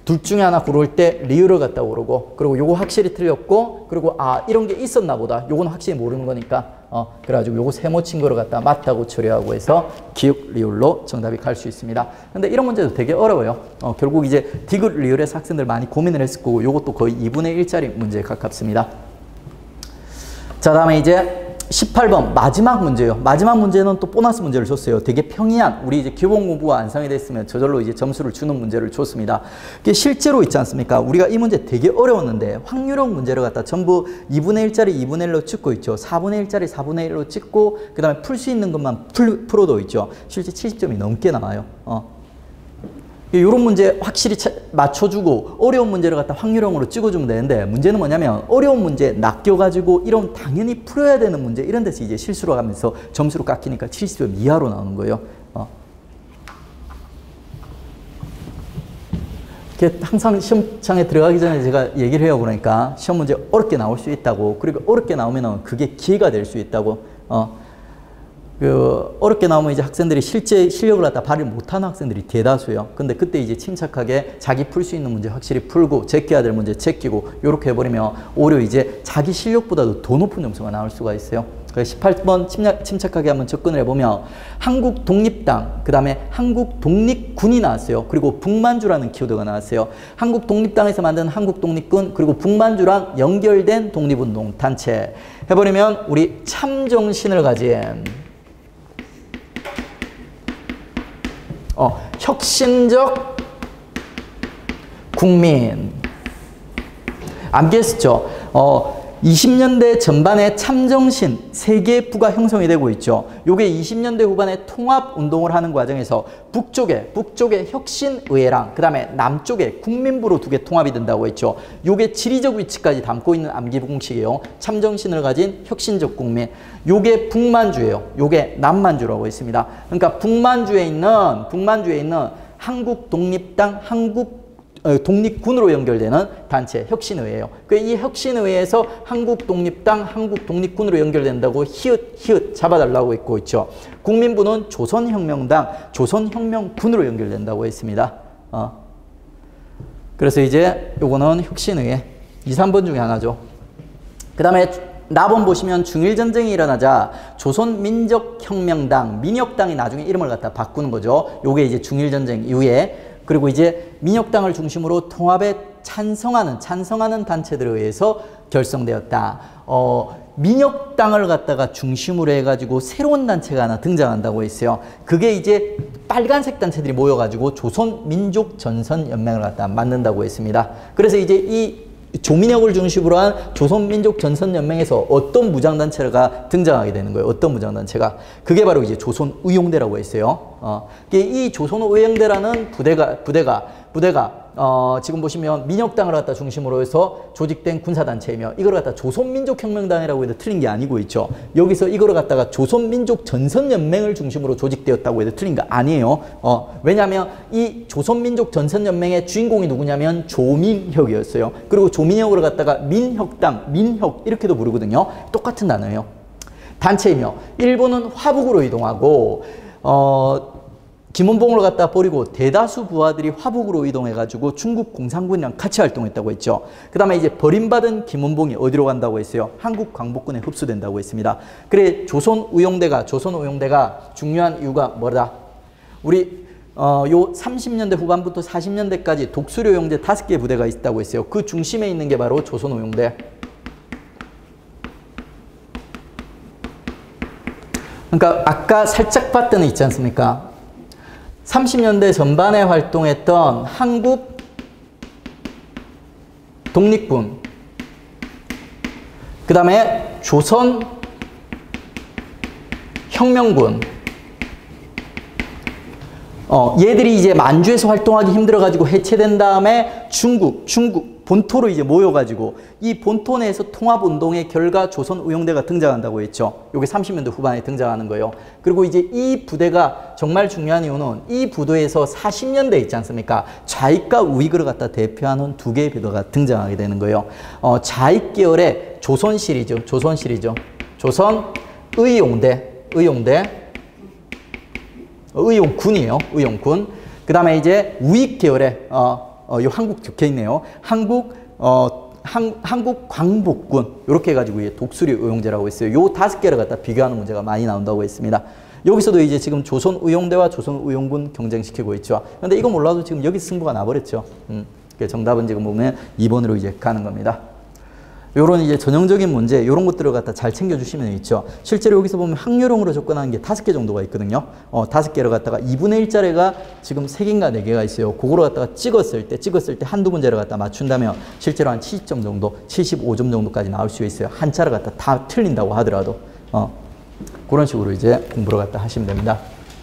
둘 중에 하나 고를 때 리을을 갖다 고르고, 그리고 요거 확실히 틀렸고, 그리고 아 이런 게 있었나 보다, 요건 확실히 모르는 거니까 어 그래가지고 요거 세모 친 거를 갖다 맞다고 처리하고 해서 기역 리을로 정답이 갈 수 있습니다. 근데 이런 문제도 되게 어려워요. 어 결국 이제 디귿 리을에서 학생들 많이 고민을 했을 거고, 요것도 거의 이분의 일짜리 문제에 가깝습니다. 자, 다음에 이제 십팔 번 마지막 문제예요. 마지막 문제는 또 보너스 문제를 줬어요. 되게 평이한, 우리 이제 기본 공부가 완성이 됐으면 저절로 이제 점수를 주는 문제를 줬습니다. 이게 실제로 있지 않습니까? 우리가 이 문제 되게 어려웠는데 확률형 문제를 갖다 전부 이분의 일짜리 이분의 일로 찍고 있죠. 사분의 일짜리 사분의 일로 찍고, 그 다음에 풀 수 있는 것만 풀, 풀어도 있죠. 실제 칠십 점이 넘게 나와요. 어. 이런 문제 확실히 차, 맞춰주고 어려운 문제를 갖다 확률형으로 찍어주면 되는데, 문제는 뭐냐면 어려운 문제 낚여가지고 이런 당연히 풀어야 되는 문제 이런 데서 이제 실수로 가면서 점수로 깎이니까 칠십 점 이하로 나오는 거예요. 어. 항상 시험장에 들어가기 전에 제가 얘기를 해요. 그러니까 시험 문제 어렵게 나올 수 있다고, 그리고 어렵게 나오면 그게 기회가 될 수 있다고. 어. 그 어렵게 나오면 이제 학생들이 실제 실력을 갖다 발휘 못하는 학생들이 대다수예요. 근데 그때 이제 침착하게 자기 풀 수 있는 문제 확실히 풀고 제껴야 될 문제 제끼고 요렇게 해버리면 오히려 이제 자기 실력보다도 더 높은 점수가 나올 수가 있어요. 그래서 십팔 번 침략, 침착하게 한번 접근을 해보면 한국 독립당, 그 다음에 한국 독립군이 나왔어요. 그리고 북만주라는 키워드가 나왔어요. 한국 독립당에서 만든 한국 독립군, 그리고 북만주랑 연결된 독립운동 단체 해버리면 우리 참정신을 가진 어, 혁신적 국민. 암기했었죠? 어, 이십 년대 전반에 참정신 세 개의 부가 형성이 되고 있죠. 요게 이십 년대 후반에 통합운동을 하는 과정에서 북쪽에, 북쪽에 혁신의회랑 그 다음에 남쪽에 국민부로 두 개 통합이 된다고 했죠. 요게 지리적 위치까지 담고 있는 암기 공식이에요. 참정신을 가진 혁신적 국민. 요게 북만주예요. 요게 남만주라고 했습니다. 그러니까 북만주에 있는, 북만주에 있는 한국 독립당, 한국 독립군으로 연결되는 단체 혁신의회예요. 이 혁신의회에서 한국 독립당, 한국 독립군으로 연결된다고 히읗 히읗 잡아달라고 했고 있죠. 국민부는 조선혁명당, 조선혁명군으로 연결된다고 했습니다. 어. 그래서 이제 요거는 혁신의회 이, 삼 번 중에 하나죠. 그 다음에 나번 보시면 중일전쟁이 일어나자 조선민족혁명당, 민혁당이 나중에 이름을 갖다 바꾸는 거죠. 요게 이제 중일전쟁 이후에, 그리고 이제 민혁당을 중심으로 통합에 찬성하는 찬성하는 단체들에 의해서 결성되었다. 어, 민혁당을 갖다가 중심으로 해가지고 새로운 단체가 하나 등장한다고 했어요. 그게 이제 빨간색 단체들이 모여가지고 조선민족전선연맹을 갖다 만든다고 했습니다. 그래서 이제 이 조민혁을 중심으로 한 조선민족전선연맹에서 어떤 무장단체가 등장하게 되는 거예요. 어떤 무장단체가. 그게 바로 이제 조선의용대라고 했어요. 어, 이 조선의용대라는 부대가, 부대가, 부대가, 어, 지금 보시면 민혁당을 갖다 중심으로 해서 조직된 군사단체이며, 이걸 갖다 조선민족혁명당이라고 해도 틀린 게 아니고 있죠. 여기서 이걸 갖다가 조선민족전선연맹을 중심으로 조직되었다고 해도 틀린 거 아니에요. 어, 왜냐하면 이 조선민족전선연맹의 주인공이 누구냐면 조민혁이었어요. 그리고 조민혁을 갖다가 민혁당, 민혁 이렇게도 부르거든요. 똑같은 단어예요. 단체이며, 일본은 화북으로 이동하고 어, 김원봉을 갖다 버리고 대다수 부하들이 화북으로 이동해가지고 중국 공산군이랑 같이 활동했다고 했죠. 그 다음에 이제 버림받은 김원봉이 어디로 간다고 했어요? 한국 광복군에 흡수된다고 했습니다. 그래 조선의용대가 조선의용대가 중요한 이유가 뭐다? 우리 어, 요 삼십 년대 후반부터 사십 년대까지 독수료용대 다섯 개 부대가 있다고 했어요. 그 중심에 있는 게 바로 조선의용대. 그러니까 아까 살짝 봤던 애 있지 않습니까? 삼십 년대 전반에 활동했던 한국 독립군, 그 다음에 조선 혁명군, 어, 얘들이 이제 만주에서 활동하기 힘들어가지고 해체된 다음에 중국, 중국 본토로 이제 모여가지고 이 본토 내에서 통합운동의 결과 조선의용대가 등장한다고 했죠. 요게 삼십 년대 후반에 등장하는 거예요. 그리고 이제 이 부대가 정말 중요한 이유는 이 부대에서 사십 년대 있지 않습니까? 좌익과 우익을 갖다 대표하는 두 개의 부대가 등장하게 되는 거예요. 어, 좌익 계열의 조선실이죠. 조선실이죠. 조선의용대, 의용대, 의용군이에요. 의용군. 그 다음에 이제 우익 계열의 어, 어, 이 한국 적혀 있네요. 한국 어, 한, 한국 광복군 이렇게 해가지고 이제 독수리 의용제라고 있어요. 요 다섯 개를 갖다 비교하는 문제가 많이 나온다고 했습니다. 여기서도 이제 지금 조선의용대와 조선의용군 경쟁시키고 있죠. 근데 이거 몰라도 지금 여기 승부가 나버렸죠. 음, 정답은 지금 보면 이 번으로 이제 가는 겁니다. 요런 이제 전형적인 문제, 요런 것들을 갖다 잘 챙겨주시면 있죠. 실제로 여기서 보면 확률형으로 접근하는 게 다섯 개 정도가 있거든요. 어, 다섯 개를 갖다가 이분의 일짜리가 지금 세 개인가 네 개가 있어요. 그거를 갖다가 찍었을 때, 찍었을 때 한두 문제를 갖다 맞춘다면 실제로 한 칠십 점 정도, 칠십오 점 정도까지 나올 수 있어요. 한자를 갖다 다 틀린다고 하더라도. 어, 그런 식으로 이제 공부를 갖다 하시면 됩니다.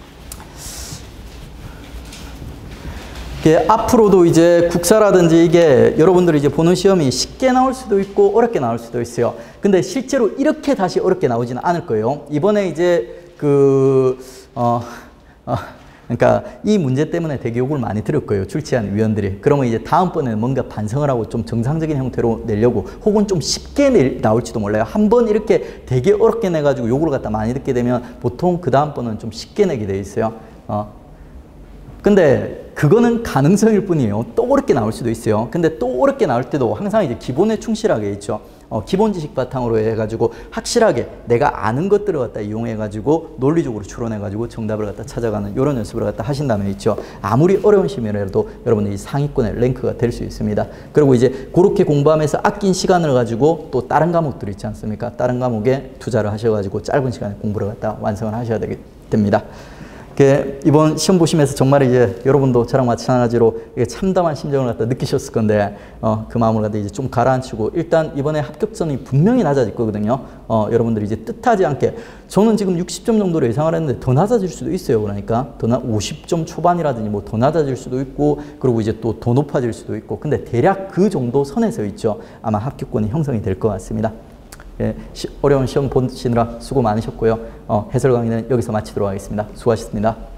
앞으로도 이제 국사라든지 이게 여러분들이 이제 보는 시험이 쉽게 나올 수도 있고 어렵게 나올 수도 있어요. 근데 실제로 이렇게 다시 어렵게 나오지는 않을 거예요. 이번에 이제 그, 어, 어, 그러니까 이 문제 때문에 되게 욕을 많이 들을 거예요. 출제한 위원들이. 그러면 이제 다음번에는 뭔가 반성을 하고 좀 정상적인 형태로 내려고 혹은 좀 쉽게 내, 나올지도 몰라요. 한 번 이렇게 되게 어렵게 내가지고 욕을 갖다 많이 듣게 되면 보통 그 다음번은 좀 쉽게 내게 돼 있어요. 어. 근데 그거는 가능성일 뿐이에요. 또 어렵게 나올 수도 있어요. 근데 또 어렵게 나올 때도 항상 이제 기본에 충실하게 있죠. 어, 기본 지식 바탕으로 해가지고 확실하게 내가 아는 것들을 갖다 이용해가지고 논리적으로 추론해가지고 정답을 갖다 찾아가는 이런 연습을 갖다 하신다면 있죠. 아무리 어려운 시험이라도 여러분들이 상위권의 랭크가 될 수 있습니다. 그리고 이제 그렇게 공부하면서 아낀 시간을 가지고 또 다른 과목들 있지 않습니까? 다른 과목에 투자를 하셔가지고 짧은 시간에 공부를 갖다 완성을 하셔야 되게 됩니다. 이번 시험 보시면서 정말 이제 여러분도 저랑 마찬가지로 참담한 심정을 갖다 느끼셨을 건데, 어, 그 마음을 갖다 이제 좀 가라앉히고, 일단 이번에 합격점이 분명히 낮아질 거거든요. 어, 여러분들이 이제 뜻하지 않게, 저는 지금 육십 점 정도로 예상을 했는데 더 낮아질 수도 있어요. 그러니까 더 나, 오십 점 초반이라든지 뭐 더 낮아질 수도 있고, 그리고 이제 또 더 높아질 수도 있고, 근데 대략 그 정도 선에서 있죠. 아마 합격권이 형성이 될 것 같습니다. 예, 시, 어려운 시험 보시느라 수고 많으셨고요. 어, 해설 강의는 여기서 마치도록 하겠습니다. 수고하셨습니다.